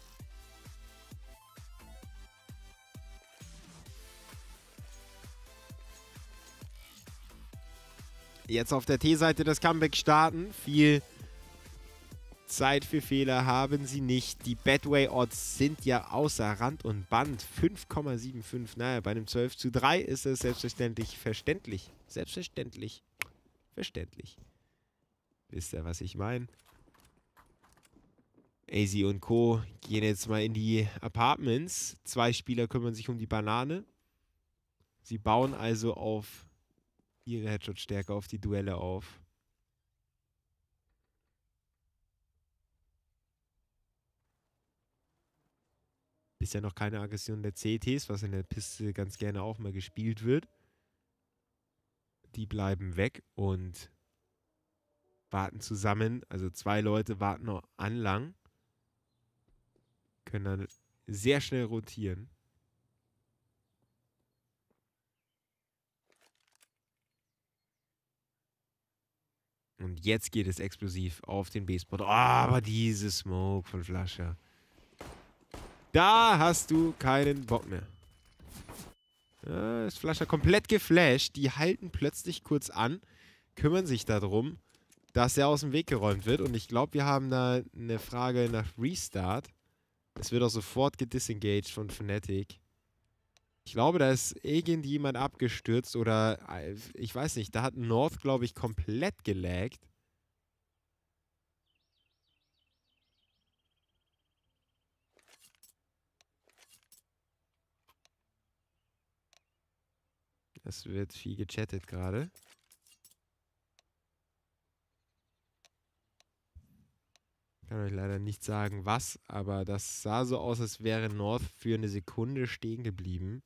Jetzt auf der T-Seite das Comeback starten. Viel Zeit für Fehler haben sie nicht. Die Badway-Odds sind ja außer Rand und Band. 5,75. Naja, bei einem 12:3 ist es selbstverständlich verständlich. Selbstverständlich. Verständlich. Wisst ihr, was ich meine? AZ und Co. gehen jetzt mal in die Apartments. 2 Spieler kümmern sich um die Banane. Sie bauen also auf ihre Headshot-Stärke, auf die Duelle auf. Bisher noch keine Aggression der CTs, was in der Piste ganz gerne auch mal gespielt wird. Die bleiben weg und warten zusammen. Also 2 Leute warten noch anlang. Können dann sehr schnell rotieren. Und jetzt geht es explosiv auf den B-Spot. Oh, aber diese Smoke von Flasher. Da hast du keinen Bock mehr. Ja, ist Flasher komplett geflasht. Die halten plötzlich kurz an, kümmern sich darum, dass er aus dem Weg geräumt wird. Und ich glaube, wir haben da eine Frage nach Restart. Es wird auch sofort gedisengaged von Fnatic. Ich glaube, da ist irgendjemand abgestürzt oder ich weiß nicht, da hat North, glaube ich, komplett gelaggt. Es wird viel gechattet gerade. Ich kann euch leider nicht sagen, was, aber das sah so aus, als wäre North für eine Sekunde stehen geblieben.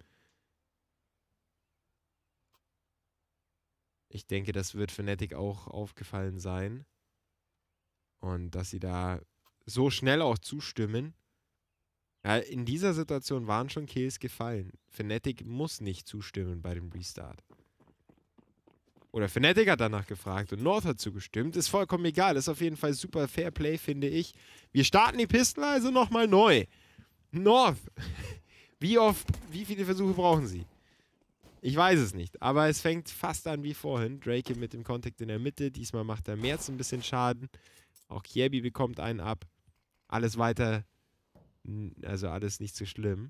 Ich denke, das wird Fnatic auch aufgefallen sein. Und dass sie da so schnell auch zustimmen. Ja, in dieser Situation waren schon Kills gefallen. Fnatic muss nicht zustimmen bei dem Restart. Oder Fnatic hat danach gefragt und North hat zugestimmt. Ist vollkommen egal. Ist auf jeden Fall super Fairplay, finde ich. Wir starten die Pistole also nochmal neu. North. Wie viele Versuche brauchen sie? Ich weiß es nicht, aber es fängt fast an wie vorhin. Drake mit dem Contact in der Mitte. Diesmal macht der Merz ein bisschen Schaden. Auch Kjaerbye bekommt einen ab. Alles weiter, also alles nicht so schlimm.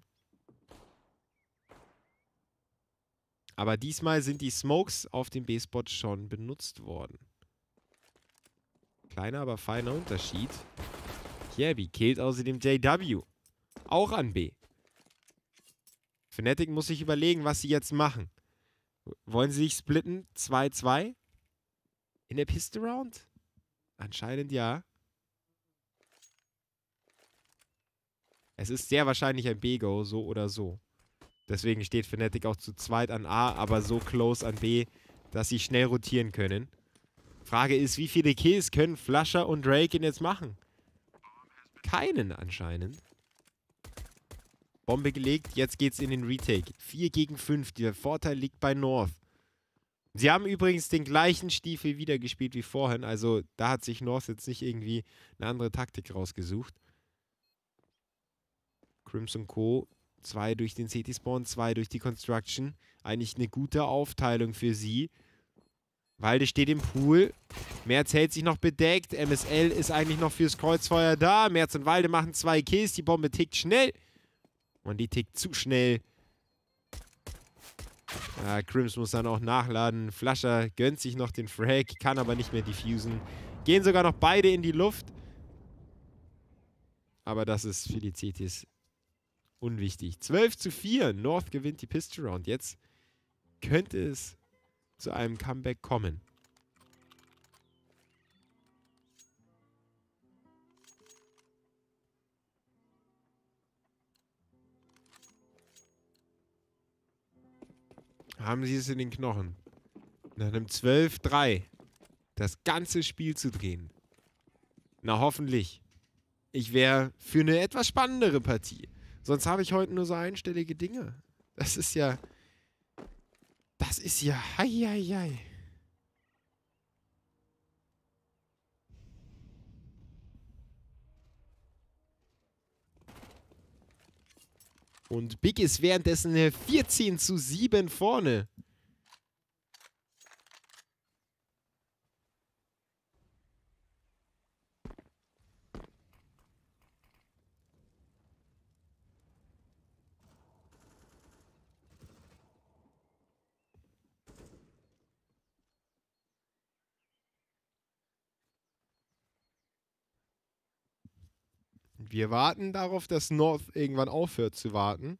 Aber diesmal sind die Smokes auf dem B-Spot schon benutzt worden. Kleiner, aber feiner Unterschied. Kjaerbye killt außerdem JW. Auch an B. Fnatic muss sich überlegen, was sie jetzt machen. Wollen sie sich splitten? 2-2? In der Piste-Round? Anscheinend ja. Es ist sehr wahrscheinlich ein B-Go, so oder so. Deswegen steht Fnatic auch zu zweit an A, aber so close an B, dass sie schnell rotieren können. Frage ist, wie viele Kills können Flusha und Drake jetzt machen? Keinen anscheinend. Bombe gelegt, jetzt geht's in den Retake. 4 gegen 5, der Vorteil liegt bei North. Sie haben übrigens den gleichen Stiefel wieder gespielt wie vorhin, also da hat sich North jetzt nicht irgendwie eine andere Taktik rausgesucht. Crimson Co. 2 durch den CT-Spawn, 2 durch die Construction. Eigentlich eine gute Aufteilung für sie. Walde steht im Pool. Merz hält sich noch bedeckt. MSL ist eigentlich noch fürs Kreuzfeuer da. Merz und Walde machen 2 Kills. Die Bombe tickt schnell. Und die tickt zu schnell. Ja, Crims muss dann auch nachladen. Flusha gönnt sich noch den Frag, kann aber nicht mehr diffusen. Gehen sogar noch beide in die Luft. Aber das ist für die CTs unwichtig. 12:4. North gewinnt die Pistol Round. Jetzt könnte es zu einem Comeback kommen. Haben sie es in den Knochen, nach einem 12:3 das ganze Spiel zu drehen? Na, hoffentlich. Ich wäre für eine etwas spannendere Partie. Sonst habe ich heute nur so einstellige Dinge. Das ist ja... Hei, hei, hei. Und Big ist währenddessen 14:7 vorne. Wir warten darauf, dass North irgendwann aufhört zu warten.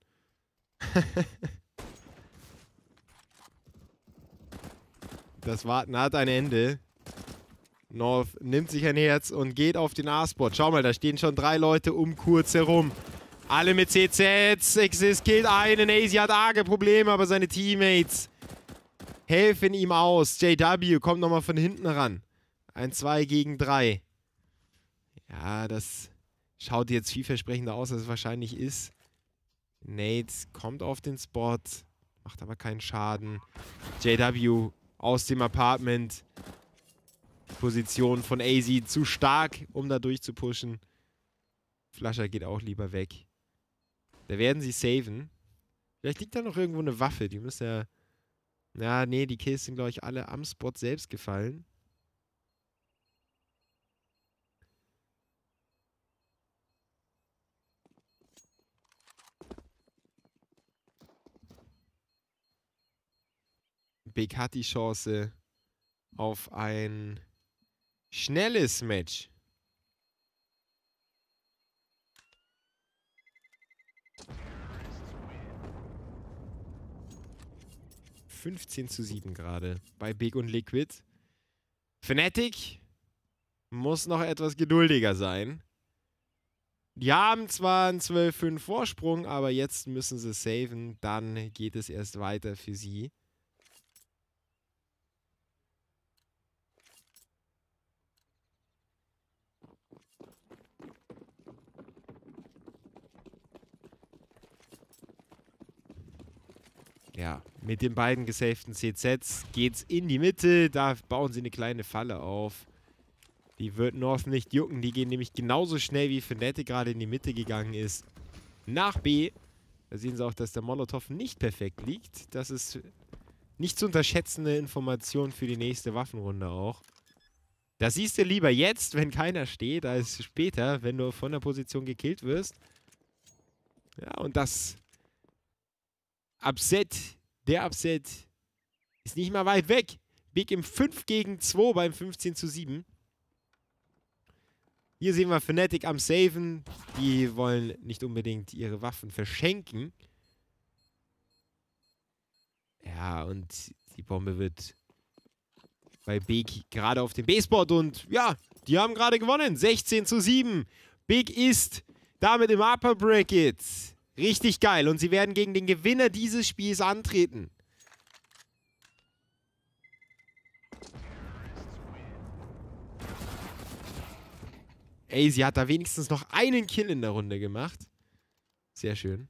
Das Warten hat ein Ende. North nimmt sich ein Herz und geht auf den A-Spot. Schau mal, da stehen schon 3 Leute um kurz herum. Alle mit CZs. Exist killt einen. AZ hat arge Probleme, aber seine Teammates helfen ihm aus. JW kommt nochmal von hinten ran. Ein 2 gegen 3. Ja, das schaut jetzt vielversprechender aus, als es wahrscheinlich ist. Nate kommt auf den Spot, macht aber keinen Schaden. JW aus dem Apartment. Position von AZ zu stark, um da durchzupushen. Flusha geht auch lieber weg. Da werden sie saven. Vielleicht liegt da noch irgendwo eine Waffe. Die müsste ja... Ja, nee, die Kills sind, glaube ich, alle am Spot selbst gefallen. Big hat die Chance auf ein schnelles Match. (15:7) gerade bei Big und Liquid. Fnatic muss noch etwas geduldiger sein. Die haben zwar einen 12:5 Vorsprung, aber jetzt müssen sie saven. Dann geht es erst weiter für sie. Ja, mit den beiden gesavten CZs geht's in die Mitte. Da bauen sie eine kleine Falle auf. Die wird North nicht jucken. Die gehen nämlich genauso schnell, wie Fnatic gerade in die Mitte gegangen ist, nach B. Da sehen sie auch, dass der Molotov nicht perfekt liegt. Das ist nicht zu unterschätzende Information für die nächste Waffenrunde auch. Das siehst du lieber jetzt, wenn keiner steht, als später, wenn du von der Position gekillt wirst. Ja, und das... Der Upset ist nicht mal weit weg. Big im 5 gegen 2 beim 15:7. Hier sehen wir Fnatic am Saven. Die wollen nicht unbedingt ihre Waffen verschenken. Ja, und die Bombe wird bei Big gerade auf dem B-Spot. Und ja, die haben gerade gewonnen. 16:7. Big ist Damit im Upper Bracket. Richtig geil. Und sie werden gegen den Gewinner dieses Spiels antreten. Ey, sie hat da wenigstens noch einen Kill in der Runde gemacht. Sehr schön.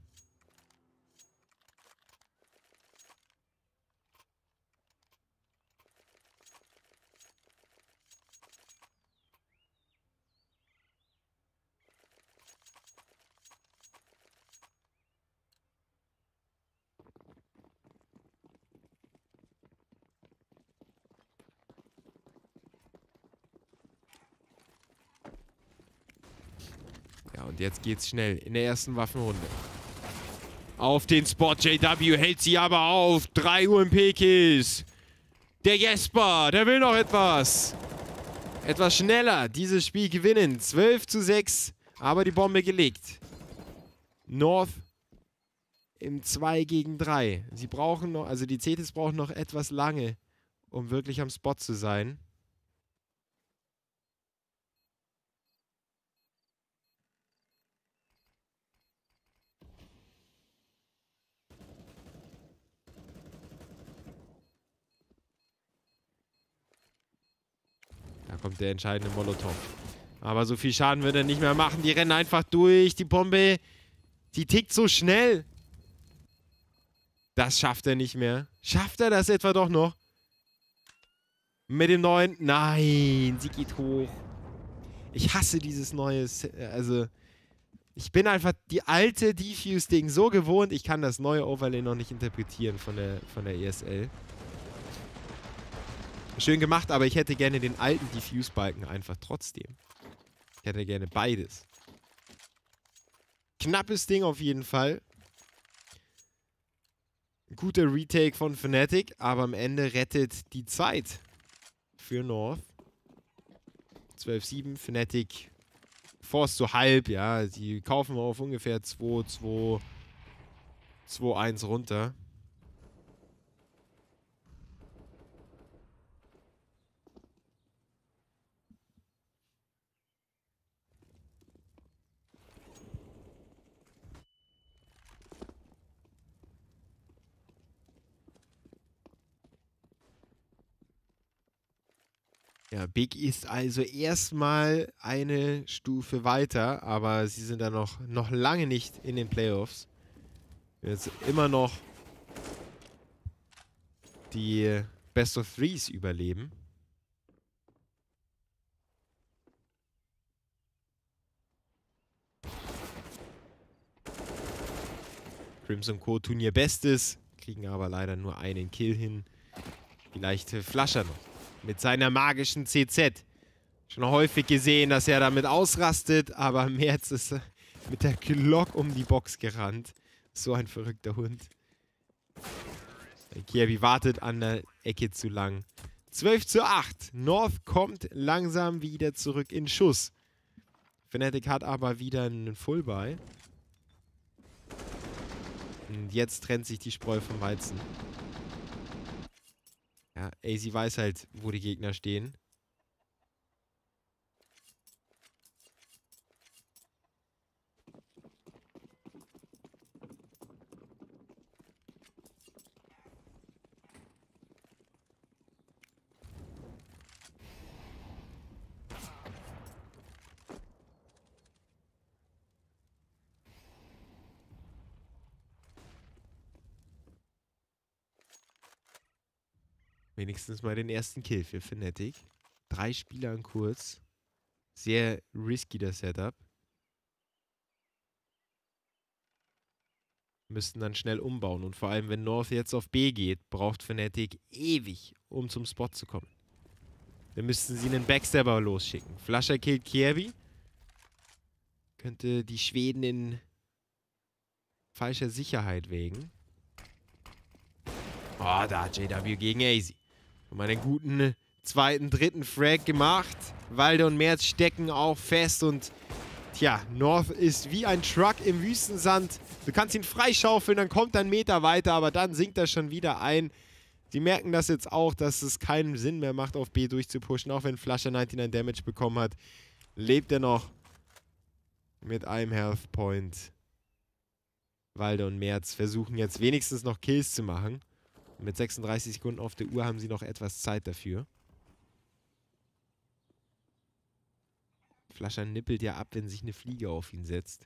Ja, und jetzt geht's schnell in der ersten Waffenrunde. Auf den Spot. JW hält sie aber auf. 3 UMP-Kills. Der Jesper, der will noch etwas. Etwas schneller dieses Spiel gewinnen. 12:6. Aber die Bombe gelegt. North im 2 gegen 3. Sie brauchen noch, also die Cetis brauchen noch etwas lange, um wirklich am Spot zu sein. Da kommt der entscheidende Molotow. Aber so viel Schaden wird er nicht mehr machen. Die rennen einfach durch. Die Bombe, die tickt so schnell. Das schafft er nicht mehr. Schafft er das etwa doch noch? Mit dem neuen... Nein, sie geht hoch. Ich hasse dieses neue... Also, ich bin einfach die alte Defuse-Ding so gewohnt. Ich kann das neue Overlay noch nicht interpretieren von der ESL. Schön gemacht, aber ich hätte gerne den alten Diffuse-Balken einfach trotzdem. Ich hätte gerne beides. Knappes Ding auf jeden Fall. Guter Retake von Fnatic, aber am Ende rettet die Zeit für North. 12:7, Fnatic forst so halb, ja. Sie kaufen auf ungefähr 2-2, 2-1 runter. Ja, Big ist also erstmal eine Stufe weiter, aber sie sind da noch lange nicht in den Playoffs. Jetzt immer noch die Best of Threes überleben. Crimson Co. tun ihr Bestes, kriegen aber leider nur einen Kill hin. Vielleicht Flasher noch. Mit seiner magischen CZ. Schon häufig gesehen, dass er damit ausrastet, aber im März ist er mit der Glock um die Box gerannt. So ein verrückter Hund. Kirby wartet an der Ecke zu lang. 12:8. North kommt langsam wieder zurück in Schuss. Fnatic hat aber wieder einen Fullbuy. Und jetzt trennt sich die Spreu vom Weizen. Ja, AZ weiß halt, wo die Gegner stehen. Wenigstens mal den ersten Kill für Fnatic. 3 Spieler in kurz. Sehr risky das Setup. Müssten dann schnell umbauen. Und vor allem, wenn North jetzt auf B geht, braucht Fnatic ewig, um zum Spot zu kommen. Dann müssten sie einen Backstabber losschicken. Flasher killt Kirby. Könnte die Schweden in falscher Sicherheit wägen. Oh, da hat JW gegen AZ. Haben einen guten zweiten, dritten Frag gemacht. Walde und Merz stecken auch fest und tja, North ist wie ein Truck im Wüstensand. Du kannst ihn freischaufeln, dann kommt er einen Meter weiter, aber dann sinkt er schon wieder ein. Sie merken das jetzt auch, dass es keinen Sinn mehr macht, auf B durchzupushen. Auch wenn Flasher 99 Damage bekommen hat, lebt er noch. Mit einem Health Point. Walde und Merz versuchen jetzt wenigstens noch Kills zu machen. Und mit 36 Sekunden auf der Uhr haben sie noch etwas Zeit dafür. Flascher nippelt ja ab, wenn sich eine Fliege auf ihn setzt.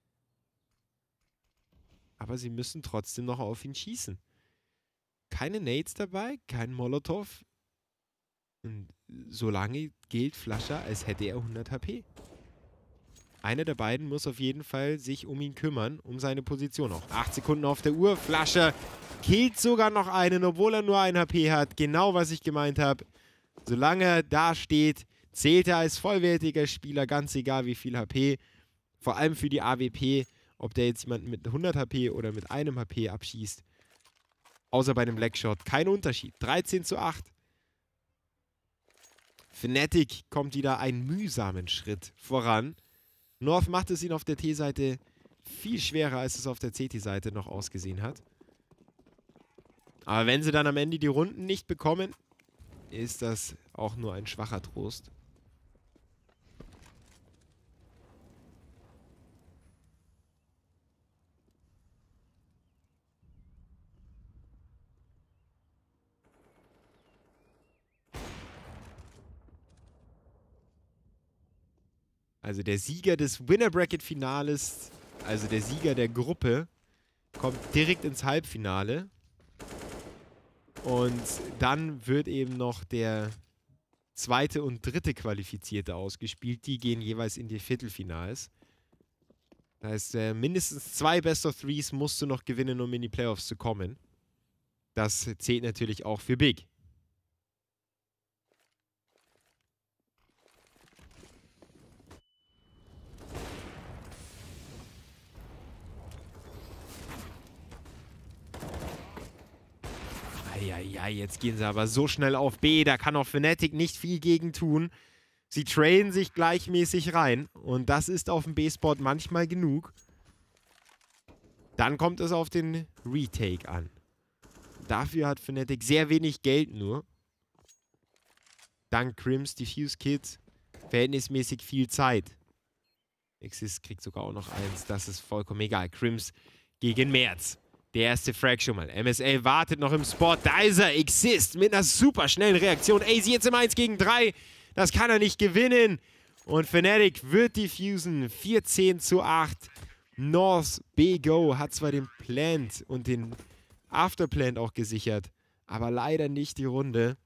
Aber sie müssen trotzdem noch auf ihn schießen. Keine Nades dabei, kein Molotow. Und solange gilt Flascher, als hätte er 100 HP. Einer der beiden muss auf jeden Fall sich um ihn kümmern, um seine Position auch. 8 Sekunden auf der Uhr. Flascher killt sogar noch einen, obwohl er nur 1 HP hat. Genau, was ich gemeint habe. Solange er da steht, zählt er als vollwertiger Spieler, ganz egal wie viel HP. Vor allem für die AWP, ob der jetzt jemanden mit 100 HP oder mit 1 HP abschießt. Außer bei einem Blackshot. Kein Unterschied. 13:8. Fnatic kommt wieder einen mühsamen Schritt voran. North macht es ihnen auf der T-Seite viel schwerer, als es auf der CT-Seite noch ausgesehen hat. Aber wenn sie dann am Ende die Runden nicht bekommen, ist das auch nur ein schwacher Trost. Also der Sieger des Winner-Bracket-Finales, also der Sieger der Gruppe, kommt direkt ins Halbfinale. Und dann wird eben noch der zweite und dritte Qualifizierte ausgespielt. Die gehen jeweils in die Viertelfinals. Das heißt, mindestens 2 Best-of-Threes musst du noch gewinnen, um in die Playoffs zu kommen. Das zählt natürlich auch für Big. Ja, jetzt gehen sie aber so schnell auf B. Da kann auch Fnatic nicht viel gegen tun. Sie trainen sich gleichmäßig rein. Und das ist auf dem B-Spot manchmal genug. Dann kommt es auf den Retake an. Dafür hat Fnatic sehr wenig Geld nur. Dank Crims, Diffuse Kit, verhältnismäßig viel Zeit. Exis kriegt sogar auch noch 1. Das ist vollkommen egal. Crims gegen Merz. Der erste Frag schon mal. MSL wartet noch im Spot. Da ist er. Exist mit einer super schnellen Reaktion. AZ jetzt im 1 gegen 3. Das kann er nicht gewinnen. Und Fnatic wird diffusen. 14:8. North B-Go hat zwar den Plant und den Afterplant auch gesichert, aber leider nicht die Runde.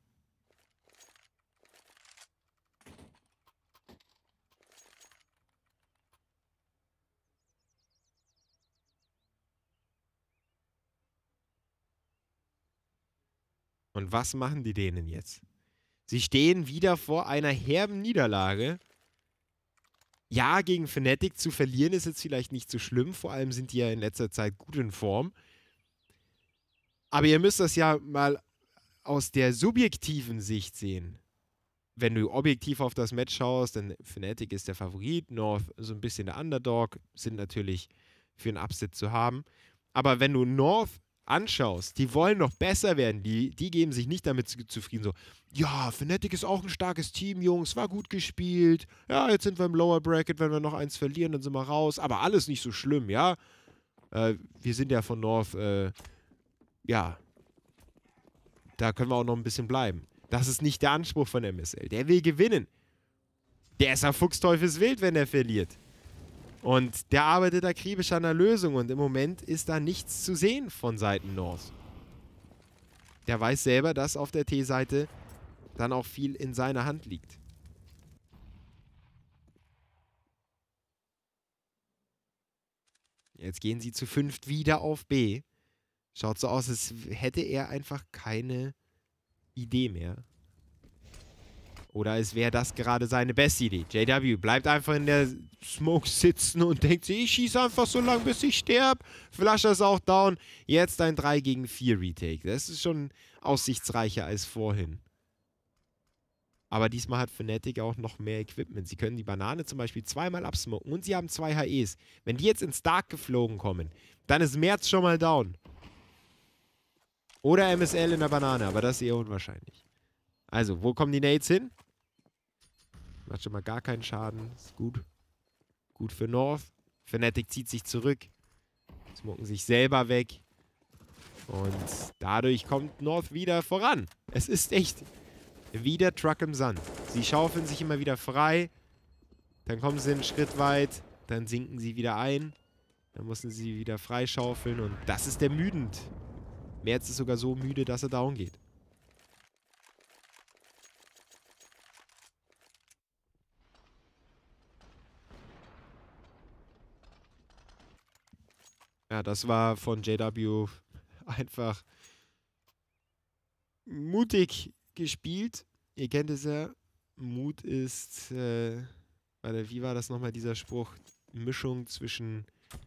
Und was machen die Dänen jetzt? Sie stehen wieder vor einer herben Niederlage. Ja, gegen Fnatic zu verlieren ist jetzt vielleicht nicht so schlimm. Vor allem sind die ja in letzter Zeit gut in Form. Aber ihr müsst das ja mal aus der subjektiven Sicht sehen. Wenn du objektiv auf das Match schaust, dann Fnatic ist der Favorit, North so ein bisschen der Underdog, sind natürlich für einen Upset zu haben. Aber wenn du North anschaust, die wollen noch besser werden, die geben sich nicht damit zufrieden, so, ja, Fnatic ist auch ein starkes Team, Jungs, war gut gespielt, ja, jetzt sind wir im Lower Bracket, wenn wir noch eins verlieren, dann sind wir raus, aber alles nicht so schlimm, ja. Wir sind ja von North, ja, da können wir auch noch ein bisschen bleiben. Das ist nicht der Anspruch von MSL, der will gewinnen. Der ist auf Fuchsteufelswild, wenn er verliert. Und der arbeitet akribisch an einer Lösung und im Moment ist da nichts zu sehen von Seiten North. Der weiß selber, dass auf der T-Seite dann auch viel in seiner Hand liegt. Jetzt gehen sie zu 5 wieder auf B. Schaut so aus, als hätte er einfach keine Idee mehr. Oder es wäre das gerade seine beste Idee. JW bleibt einfach in der Smoke sitzen und denkt sich, ich schieße einfach so lange, bis ich sterbe. Flasher ist auch down. Jetzt ein 3 gegen 4 Retake. Das ist schon aussichtsreicher als vorhin. Aber diesmal hat Fnatic auch noch mehr Equipment. Sie können die Banane zum Beispiel zweimal absmoken und sie haben 2 HEs. Wenn die jetzt ins Dark geflogen kommen, dann ist Merz schon mal down. Oder MSL in der Banane, aber das ist eher unwahrscheinlich. Also, wo kommen die Nades hin? Macht schon mal gar keinen Schaden. Ist gut. Gut für North. Fnatic zieht sich zurück. Smoken sich selber weg. Und dadurch kommt North wieder voran. Es ist echt wieder Truck im Sand. Sie schaufeln sich immer wieder frei. Dann kommen sie einen Schritt weit. Dann sinken sie wieder ein. Dann müssen sie wieder freischaufeln. Und das ist ermüdend. Merz ist sogar so müde, dass er down geht. Ja, das war von JW einfach mutig gespielt. Ihr kennt es ja. Mut ist, wie war das nochmal, dieser Spruch? Mischung zwischen,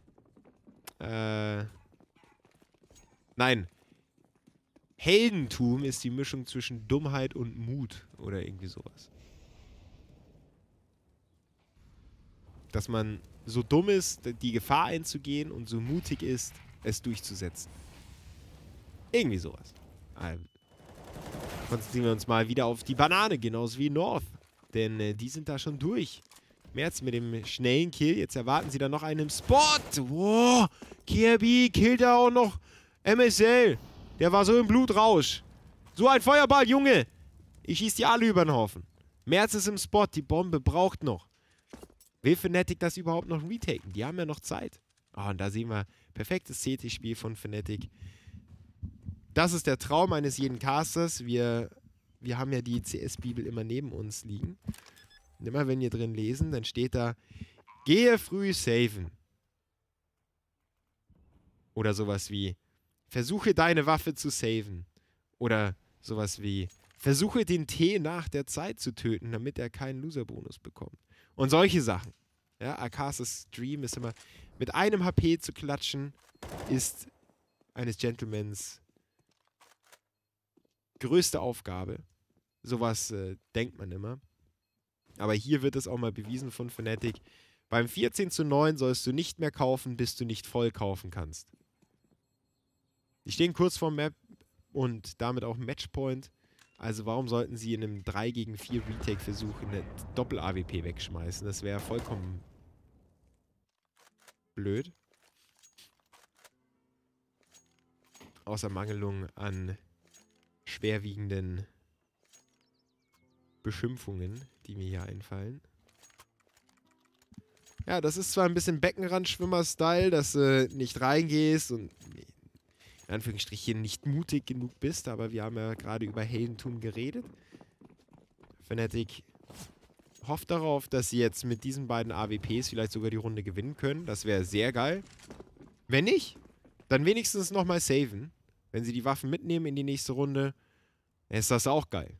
nein. Heldentum ist die Mischung zwischen Dummheit und Mut. Oder irgendwie sowas. Dass man so dumm ist, die Gefahr einzugehen und so mutig ist, es durchzusetzen. Irgendwie sowas. Konzentrieren wir uns mal wieder auf die Banane, genauso wie North. Denn die sind da schon durch. Merz mit dem schnellen Kill. Jetzt erwarten sie dann noch einen im Spot. Wow, KRB killt da auch noch MSL. Der war so im Blutrausch. So ein Feuerball, Junge. Ich schieße die alle über den Haufen. Merz ist im Spot. Die Bombe braucht noch. Will Fnatic das überhaupt noch retaken? Die haben ja noch Zeit. Oh, und da sehen wir perfektes CT-Spiel von Fnatic. Das ist der Traum eines jeden Casters. Wir haben ja die CS-Bibel immer neben uns liegen. Und immer wenn wir drin lesen, dann steht da, gehe früh saven. Oder sowas wie, versuche deine Waffe zu saven. Oder sowas wie, versuche den T nach der Zeit zu töten, damit er keinen Loser-Bonus bekommt. Und solche Sachen. Ja, Akasis Dream ist immer, mit einem HP zu klatschen, ist eines Gentlemans größte Aufgabe. Sowas denkt man immer. Aber hier wird es auch mal bewiesen von Fnatic. Beim 14:9 sollst du nicht mehr kaufen, bis du nicht voll kaufen kannst. Die stehen kurz vorm Map und damit auch Matchpoint. Also warum sollten sie in einem 3-gegen-4 Retake-Versuch eine Doppel-AWP wegschmeißen? Das wäre vollkommen blöd. Außer Mangelung an schwerwiegenden Beschimpfungen, die mir hier einfallen. Ja, das ist zwar ein bisschen Beckenrandschwimmer-Style, dass du nicht reingehst und in Anführungsstrichen nicht mutig genug bist, aber wir haben ja gerade über Heldentum geredet. Fnatic hofft darauf, dass sie jetzt mit diesen beiden AWPs vielleicht sogar die Runde gewinnen können. Das wäre sehr geil. Wenn nicht, dann wenigstens nochmal saven. Wenn sie die Waffen mitnehmen in die nächste Runde, ist das auch geil.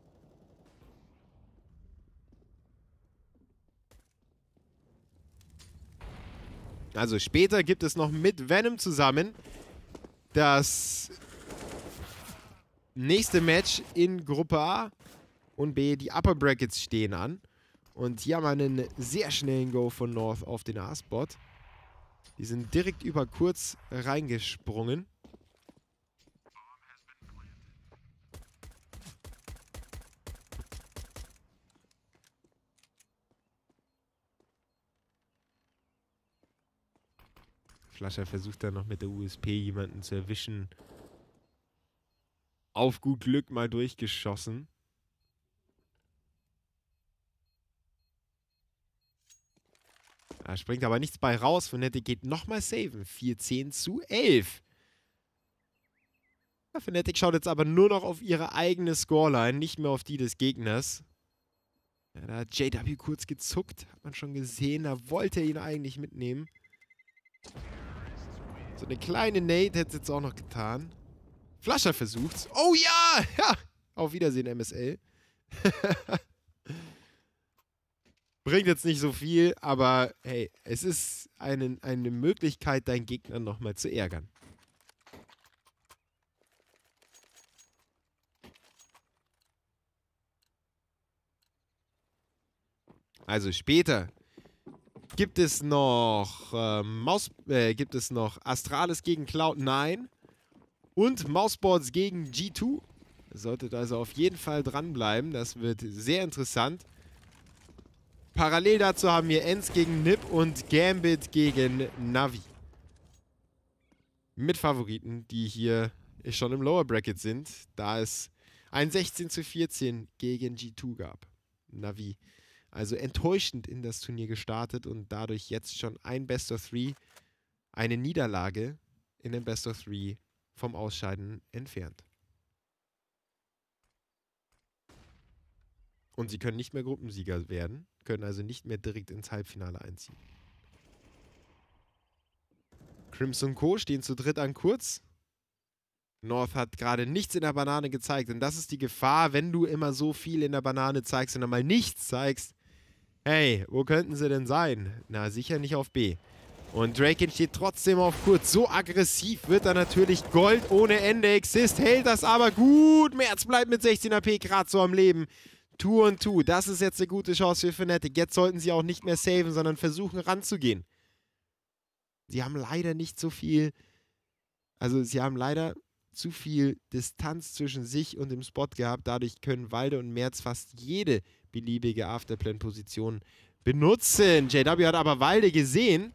Also später gibt es noch mit Venom zusammen das nächste Match in Gruppe A und B. Die Upper Brackets stehen an. Und hier haben wir einen sehr schnellen Go von North auf den A-Spot. Die sind direkt über kurz reingesprungen. Flascher versucht dann noch mit der USP jemanden zu erwischen. Auf gut Glück mal durchgeschossen. Da springt aber nichts bei raus. Fnatic geht nochmal saven. 14:11. Ja, Fnatic schaut jetzt aber nur noch auf ihre eigene Scoreline, nicht mehr auf die des Gegners. Ja, da hat JW kurz gezuckt. Hat man schon gesehen. Da wollte er ihn eigentlich mitnehmen. So eine kleine Nade hätte es jetzt auch noch getan. Flascher versucht's. Oh ja! Ja! Auf Wiedersehen, MSL. Bringt jetzt nicht so viel, aber hey, es ist eine Möglichkeit, deinen Gegner nochmal zu ärgern. Also später gibt es noch Astralis gegen Cloud9 und Mouseboards gegen G2. Solltet also auf jeden Fall dranbleiben. Das wird sehr interessant. Parallel dazu haben wir Enz gegen Nip und Gambit gegen Navi. Mit Favoriten, die hier schon im Lower Bracket sind, da es ein 16:14 gegen G2 gab. Navi also enttäuschend in das Turnier gestartet und dadurch jetzt schon ein Best of 3, eine Niederlage in den Best of 3 vom Ausscheiden entfernt. Und sie können nicht mehr Gruppensieger werden, können also nicht mehr direkt ins Halbfinale einziehen. Crimson Co. stehen zu dritt an kurz. North hat gerade nichts in der Banane gezeigt. Und das ist die Gefahr, wenn du immer so viel in der Banane zeigst und dann mal nichts zeigst. Hey, wo könnten sie denn sein? Na, sicher nicht auf B. Und Draken steht trotzdem auf kurz. So aggressiv wird er natürlich Gold ohne Ende. Exist hält das aber gut. Merz bleibt mit 16 AP gerade so am Leben. 2 und 2. Das ist jetzt eine gute Chance für Fnatic. Jetzt sollten sie auch nicht mehr saven, sondern versuchen ranzugehen. Sie haben leider nicht so viel... Also sie haben leider zu viel Distanz zwischen sich und dem Spot gehabt. Dadurch können Walde und Merz fast jede beliebige Afterplan-Position benutzen. JW hat aber Walde gesehen.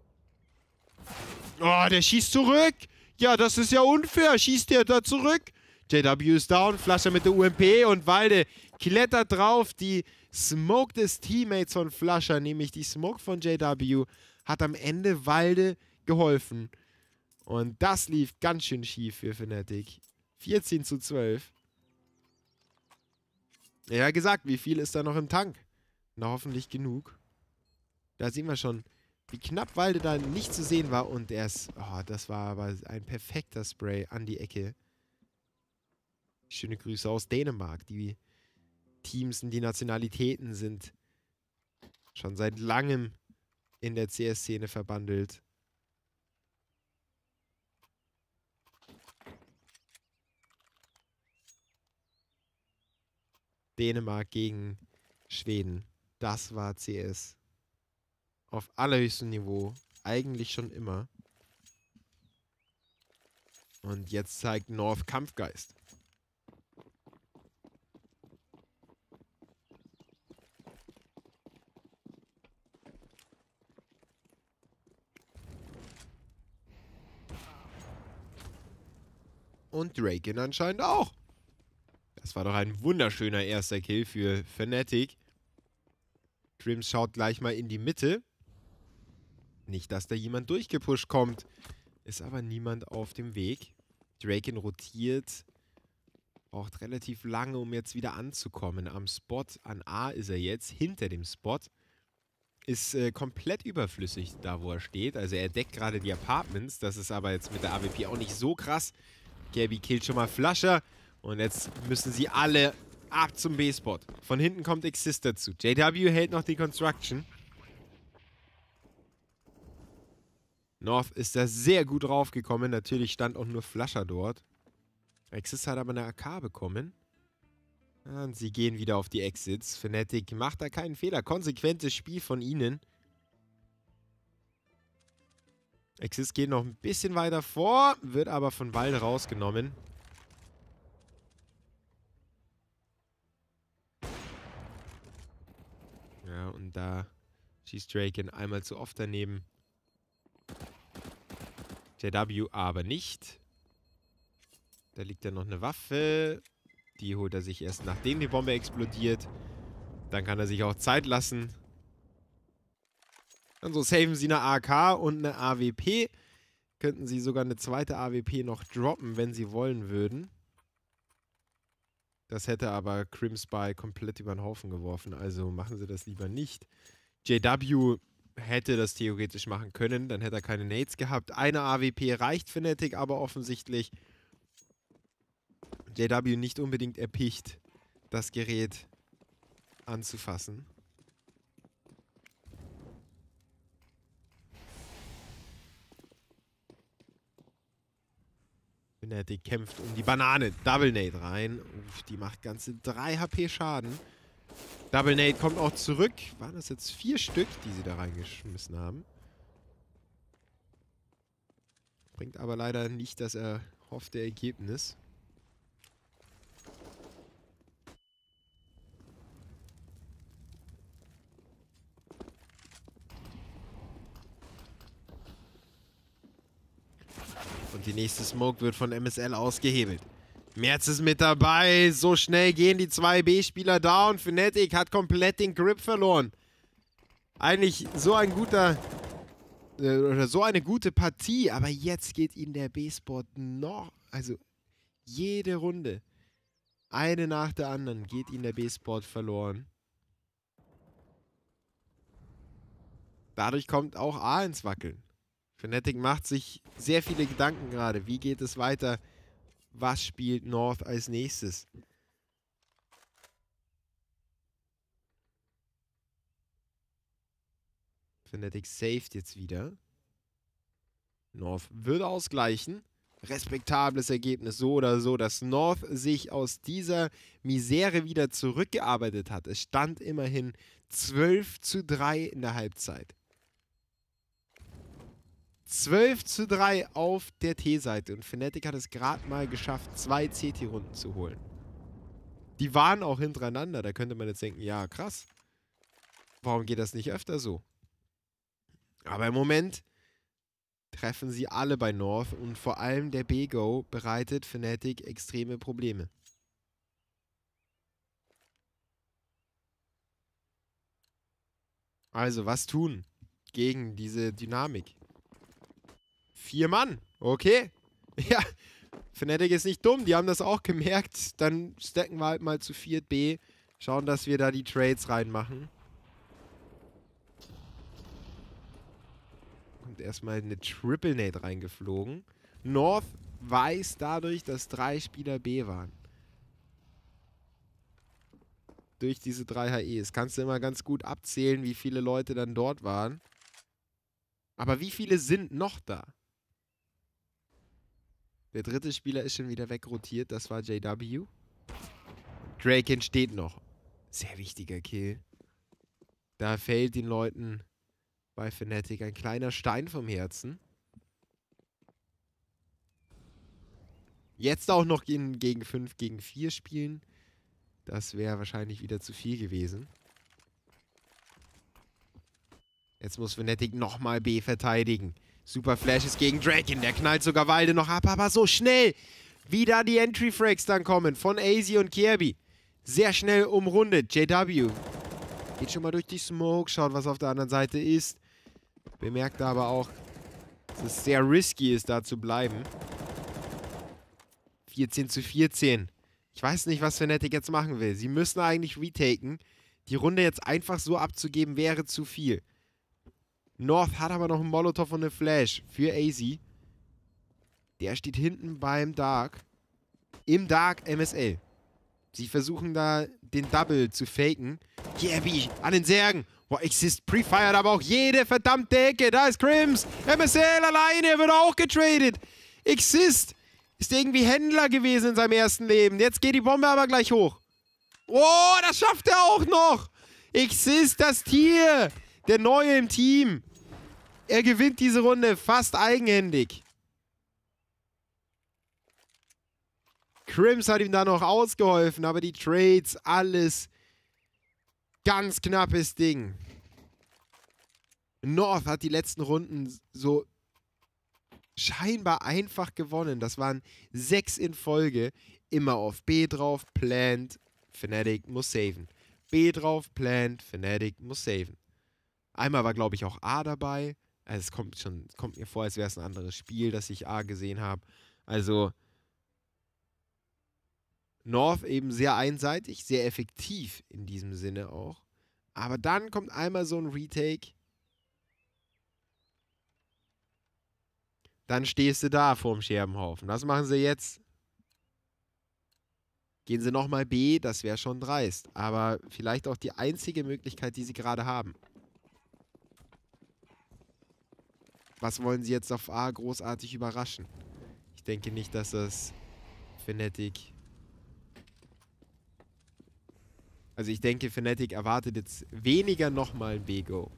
Oh, der schießt zurück. Ja, das ist ja unfair. Schießt der da zurück? JW ist down. Flasher mit der UMP und Walde klettert drauf. Die Smoke des Teammates von Flasher, nämlich die Smoke von JW, hat am Ende Walde geholfen. Und das lief ganz schön schief für Fnatic. 14:12. Ja, gesagt, wie viel ist da noch im Tank? Na, hoffentlich genug. Da sehen wir schon, wie knapp Walde da nicht zu sehen war. Und das war aber ein perfekter Spray an die Ecke. Schöne Grüße aus Dänemark. Die Teams und die Nationalitäten sind schon seit langem in der CS-Szene verbandelt. Dänemark gegen Schweden. Das war CS. Auf allerhöchstem Niveau. Eigentlich schon immer. Und jetzt zeigt North Kampfgeist. Und Draken anscheinend auch. Das war doch ein wunderschöner erster Kill für Fnatic. Trims schaut gleich mal in die Mitte. Nicht, dass da jemand durchgepusht kommt. Ist aber niemand auf dem Weg. Draken rotiert. Braucht relativ lange, um jetzt wieder anzukommen. Am Spot, an A ist er jetzt, hinter dem Spot. Ist komplett überflüssig, da wo er steht. Also er deckt gerade die Apartments. Das ist aber jetzt mit der AWP auch nicht so krass. Gabby killt schon mal Flasher. Und jetzt müssen sie alle ab zum B-Spot. Von hinten kommt Exist dazu. JW hält noch die Construction. North ist da sehr gut raufgekommen. Natürlich stand auch nur Flasher dort. Exist hat aber eine AK bekommen. Und sie gehen wieder auf die Exits. Fnatic macht da keinen Fehler. Konsequentes Spiel von ihnen. Exist geht noch ein bisschen weiter vor, wird aber von Walde rausgenommen. Ja, und da schießt Draken einmal zu oft daneben. JW aber nicht. Da liegt ja noch eine Waffe. Die holt er sich erst, nachdem die Bombe explodiert. Dann kann er sich auch Zeit lassen. Dann so saven sie eine AK und eine AWP. Könnten sie sogar eine zweite AWP noch droppen, wenn sie wollen würden. Das hätte aber Crimspy komplett über den Haufen geworfen. Also machen sie das lieber nicht. JW hätte das theoretisch machen können. Dann hätte er keine Nades gehabt. Eine AWP reicht für Fnatic, aber offensichtlich JW nicht unbedingt erpicht, das Gerät anzufassen. Fnatic kämpft um die Banane. Double Nade rein. Uff, die macht ganze 3 HP Schaden. Double Nade kommt auch zurück. Waren das jetzt 4 Stück, die sie da reingeschmissen haben? Bringt aber leider nicht das erhoffte Ergebnis. die nächste Smoke wird von MSL ausgehebelt. Merz ist mit dabei. So schnell gehen die 2 B-Spieler down. Fnatic hat komplett den Grip verloren. Eigentlich so ein guter... oder so eine gute Partie. Aber jetzt geht ihnen der B-Spot noch... Also jede Runde. Eine nach der anderen geht ihnen der B-Spot verloren. Dadurch kommt auch A ins Wackeln. Fnatic macht sich sehr viele Gedanken gerade. Wie geht es weiter? Was spielt North als nächstes? Fnatic saved jetzt wieder. North würde ausgleichen. Respektables Ergebnis, so oder so, dass North sich aus dieser Misere wieder zurückgearbeitet hat. Es stand immerhin 12:3 in der Halbzeit. 12:3 auf der T-Seite. Und Fnatic hat es gerade mal geschafft, 2 CT-Runden zu holen. Die waren auch hintereinander. Da könnte man jetzt denken, ja krass. Warum geht das nicht öfter so? Aber im Moment treffen sie alle bei North. Und vor allem der B-Go bereitet Fnatic extreme Probleme. Also, was tun gegen diese Dynamik? 4 Mann. Okay. Ja. Fnatic ist nicht dumm. Die haben das auch gemerkt. Dann stacken wir halt mal zu 4 B. Schauen, dass wir da die Trades reinmachen. Kommt erstmal eine Triple Nade reingeflogen. North weiß dadurch, dass 3 Spieler B waren. Durch diese 3 HEs. Kannst du immer ganz gut abzählen, wie viele Leute dann dort waren. Aber wie viele sind noch da? Der 3. Spieler ist schon wieder wegrotiert. Das war JW. Draken steht noch. Sehr wichtiger Kill. Da fällt den Leuten bei Fnatic ein kleiner Stein vom Herzen. Jetzt auch noch gegen 5 gegen 4 spielen. Das wäre wahrscheinlich wieder zu viel gewesen. Jetzt muss Fnatic nochmal B verteidigen. Super Flashes gegen Draken. Der knallt sogar Walde noch ab, aber so schnell, wie da die Entry-Frags dann kommen von AZ und Kirby. Sehr schnell umrundet. JW geht schon mal durch die Smoke, schaut, was auf der anderen Seite ist. Bemerkt aber auch, dass es sehr risky ist, da zu bleiben. 14:14. Ich weiß nicht, was Fnatic jetzt machen will. Sie müssen eigentlich retaken. Die Runde jetzt einfach so abzugeben, wäre zu viel. North hat aber noch einen Molotov und eine Flash für AZ. Der steht hinten beim Dark. Im Dark MSL. Sie versuchen da den Double zu faken. Kirby an den Särgen. Boah, Exist pre-fired aber auch jede verdammte Ecke. Da ist Crims. MSL alleine, er wird auch getradet. Exist ist irgendwie Händler gewesen in seinem ersten Leben. Jetzt geht die Bombe aber gleich hoch. Oh, das schafft er auch noch. Exist, das Tier. Der Neue im Team. Er gewinnt diese Runde fast eigenhändig. Crims hat ihm da noch ausgeholfen, aber die Trades, alles ganz knappes Ding. North hat die letzten Runden so scheinbar einfach gewonnen. Das waren 6 in Folge. Immer auf B drauf, plant, Fnatic muss saven. B drauf, plant, Fnatic muss saven. Einmal war, glaube ich, auch A dabei. Also es kommt mir vor, als wäre es ein anderes Spiel, das ich A gesehen habe. Also North eben sehr einseitig, sehr effektiv in diesem Sinne auch. Aber dann kommt einmal so ein Retake. Dann stehst du da vorm Scherbenhaufen. Was machen sie jetzt? Gehen sie nochmal B, das wäre schon dreist. Aber vielleicht auch die einzige Möglichkeit, die sie gerade haben. Was wollen sie jetzt auf A großartig überraschen? Ich denke nicht, dass das Fnatic... Also ich denke, Fnatic erwartet jetzt weniger nochmal ein B-Go.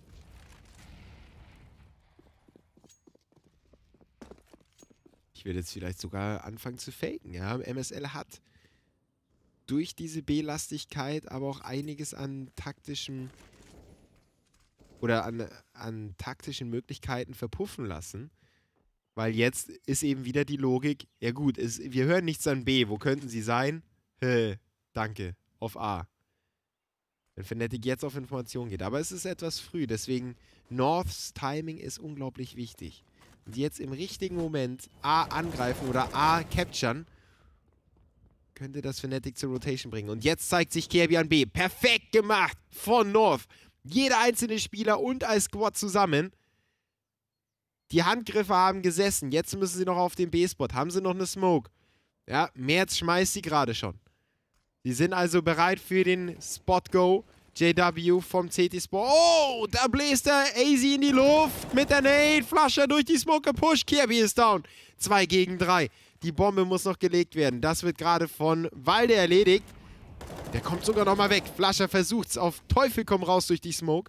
Ich will jetzt vielleicht sogar anfangen zu faken. Ja, MSL hat durch diese B-Lastigkeit aber auch einiges an taktischen oder an taktischen Möglichkeiten verpuffen lassen. Weil jetzt ist eben wieder die Logik, ja gut, wir hören nichts an B, wo könnten sie sein? Danke, auf A. Wenn Fnatic jetzt auf Information geht. Aber es ist etwas früh, deswegen Norths Timing ist unglaublich wichtig. Und jetzt im richtigen Moment A angreifen oder A capturen, könnte das Fnatic zur Rotation bringen. Und jetzt zeigt sich Kirby an B. Perfekt gemacht von North. Jeder einzelne Spieler und als Squad zusammen. Die Handgriffe haben gesessen. Jetzt müssen sie noch auf den B-Spot. Haben sie noch eine Smoke? Ja, Merz schmeißt sie gerade schon. Sie sind also bereit für den Spot-Go. JW vom CT-Spot. Oh, da bläst der AZ in die Luft mit der Nade. Flasher durch die Smoke gepusht. Kirby ist down. 2 gegen 3. Die Bombe muss noch gelegt werden. Das wird gerade von Walde erledigt. Der kommt sogar noch mal weg. Flasher versucht es. Auf Teufel komm raus durch die Smoke.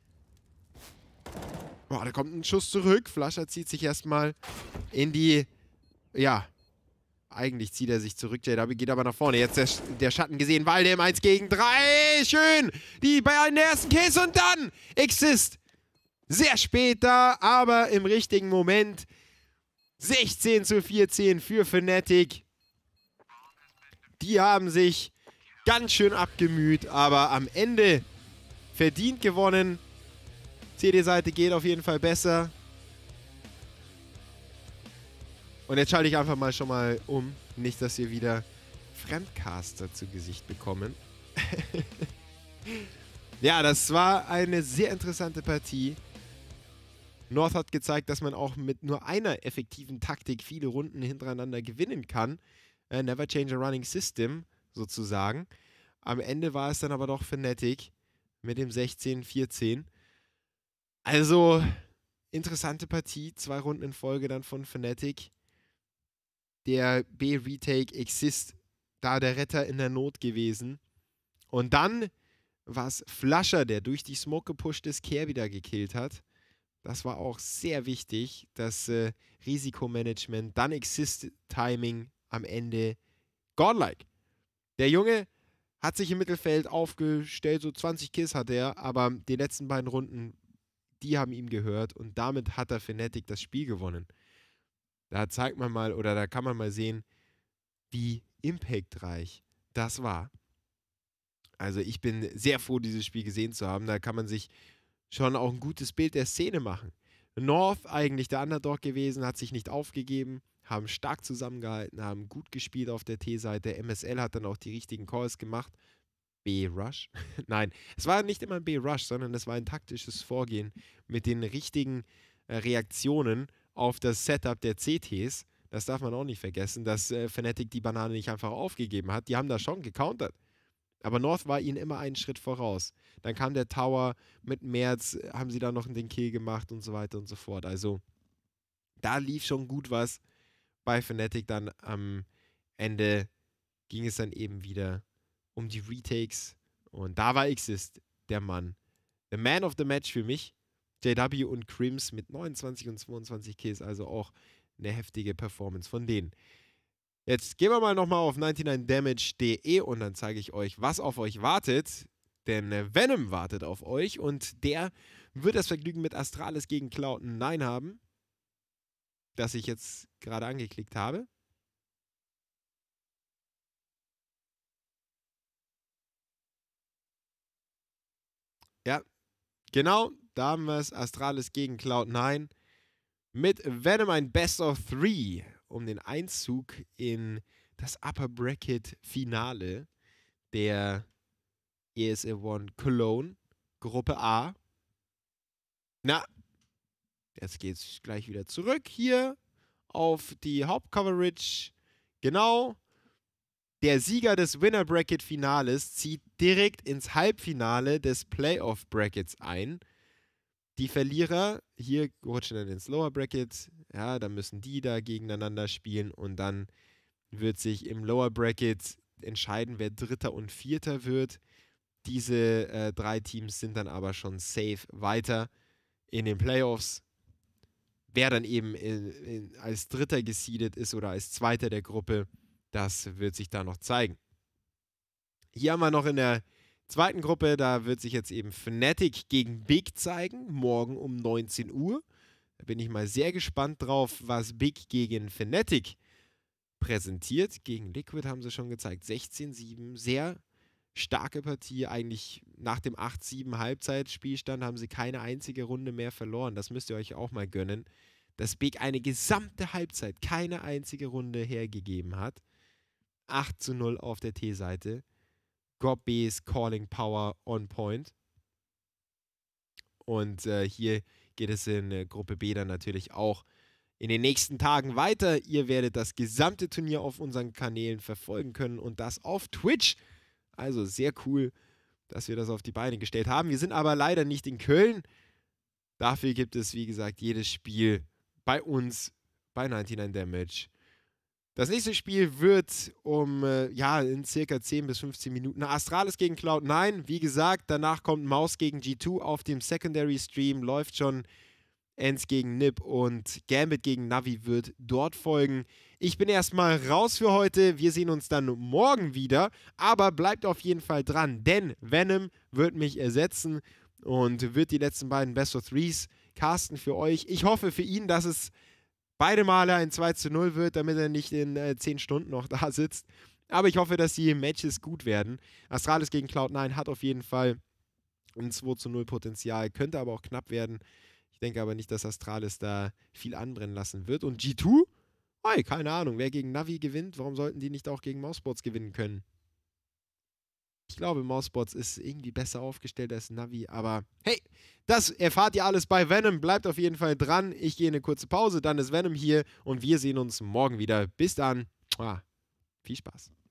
Boah, da kommt ein Schuss zurück. Flasher zieht sich erstmal in die... Ja, eigentlich zieht er sich zurück. JW geht aber nach vorne. Jetzt der Schatten gesehen. Walde im 1 gegen 3. Schön. Die beiden ersten Kills und dann Exist. Sehr spät da, aber im richtigen Moment. 16:14 für Fnatic. Die haben sich ganz schön abgemüht, aber am Ende verdient gewonnen. CD-Seite geht auf jeden Fall besser. Und jetzt schalte ich einfach mal schon mal um. Nicht, dass wir wieder Fremdcaster zu Gesicht bekommen. Ja, das war eine sehr interessante Partie. North hat gezeigt, dass man auch mit nur einer effektiven Taktik viele Runden hintereinander gewinnen kann. Never change a running system, sozusagen. Am Ende war es dann aber doch Fnatic mit dem 16:14. Also, interessante Partie. 2 Runden in Folge dann von Fnatic. Der B-Retake Exist, da der Retter in der Not gewesen. Und dann war es Flasher, der durch die Smoke gepusht ist, Kirby da gekillt hat. Das war auch sehr wichtig, das Risikomanagement, dann Exist-Timing am Ende godlike. Der Junge hat sich im Mittelfeld aufgestellt, so 20 Kills hatte er, aber die letzten beiden Runden, die haben ihm gehört und damit hat er Fnatic das Spiel gewonnen. Da zeigt man mal, oder da kann man mal sehen, wie impactreich das war. Also ich bin sehr froh, dieses Spiel gesehen zu haben. Da kann man sich schon auch ein gutes Bild der Szene machen. North, eigentlich der Underdog gewesen, hat sich nicht aufgegeben, haben stark zusammengehalten, haben gut gespielt auf der T-Seite. MSL hat dann auch die richtigen Calls gemacht. B-Rush? Nein, es war nicht immer ein B-Rush, sondern es war ein taktisches Vorgehen mit den richtigen Reaktionen auf das Setup der CTs. Das darf man auch nicht vergessen, dass Fnatic die Banane nicht einfach aufgegeben hat. Die haben da schon gecountert. Aber North war ihnen immer einen Schritt voraus. Dann kam der Tower mit Merz, haben sie da noch den Kill gemacht und so weiter und so fort. Also da lief schon gut was bei Fnatic. Dann am Ende ging es dann eben wieder um die Retakes. Und da war Exist der Mann. The Man of the Match für mich. JW und Crims mit 29 und 22 Kills. Also auch eine heftige Performance von denen. Jetzt gehen wir mal nochmal auf 99damage.de und dann zeige ich euch, was auf euch wartet. Denn Venom wartet auf euch und der wird das Vergnügen mit Astralis gegen Cloud9 haben, das ich jetzt gerade angeklickt habe. Ja, genau, da haben wir es. Astralis gegen Cloud9 mit Venom ein Best of 3 um den Einzug in das Upper Bracket Finale der ESL One Cologne Gruppe A. Na, jetzt geht's gleich wieder zurück hier auf die Hauptcoverage. Genau. Der Sieger des Winner Bracket Finales zieht direkt ins Halbfinale des Playoff Brackets ein. Die Verlierer hier rutschen dann ins Lower Bracket. Ja, dann müssen die da gegeneinander spielen und dann wird sich im Lower Bracket entscheiden, wer Dritter und Vierter wird. Diese 3 Teams sind dann aber schon safe weiter in den Playoffs. Wer dann eben als Dritter gesiedet ist oder als Zweiter der Gruppe, das wird sich da noch zeigen. Hier haben wir noch in der zweiten Gruppe, da wird sich jetzt eben Fnatic gegen Big zeigen, morgen um 19 Uhr. Da bin ich mal sehr gespannt drauf, was Big gegen Fnatic präsentiert. Gegen Liquid haben sie schon gezeigt. 16-7, sehr starke Partie. Eigentlich nach dem 8-7 Halbzeitspielstand haben sie keine einzige Runde mehr verloren. Das müsst ihr euch auch mal gönnen. Dass Big eine gesamte Halbzeit keine einzige Runde hergegeben hat. 8-0 auf der T-Seite. Gob B's Calling Power on point. Und hier geht es in Gruppe B dann natürlich auch in den nächsten Tagen weiter. Ihr werdet das gesamte Turnier auf unseren Kanälen verfolgen können und das auf Twitch. Also sehr cool, dass wir das auf die Beine gestellt haben. Wir sind aber leider nicht in Köln. Dafür gibt es, wie gesagt, jedes Spiel bei uns bei 99 Damage. Das nächste Spiel wird in circa 10 bis 15 Minuten Astralis gegen Cloud9. Wie gesagt, danach kommt Maus gegen G2 auf dem Secondary Stream. Läuft schon. Ens gegen Nip und Gambit gegen Navi wird dort folgen. Ich bin erstmal raus für heute. Wir sehen uns dann morgen wieder. Aber bleibt auf jeden Fall dran, denn Venom wird mich ersetzen und wird die letzten beiden Best of Threes casten für euch. Ich hoffe für ihn, dass es beide Male ein 2:0 wird, damit er nicht in 10 Stunden noch da sitzt. Aber ich hoffe, dass die Matches gut werden. Astralis gegen Cloud9 hat auf jeden Fall ein 2:0 Potenzial, könnte aber auch knapp werden. Ich denke aber nicht, dass Astralis da viel anbrennen lassen wird. Und G2? Hey, keine Ahnung, wer gegen Navi gewinnt, warum sollten die nicht auch gegen Mousesports gewinnen können? Ich glaube, Mousesports ist irgendwie besser aufgestellt als Navi, aber hey, das erfahrt ihr alles bei Venom. Bleibt auf jeden Fall dran. Ich gehe in eine kurze Pause, dann ist Venom hier und wir sehen uns morgen wieder. Bis dann. Viel Spaß.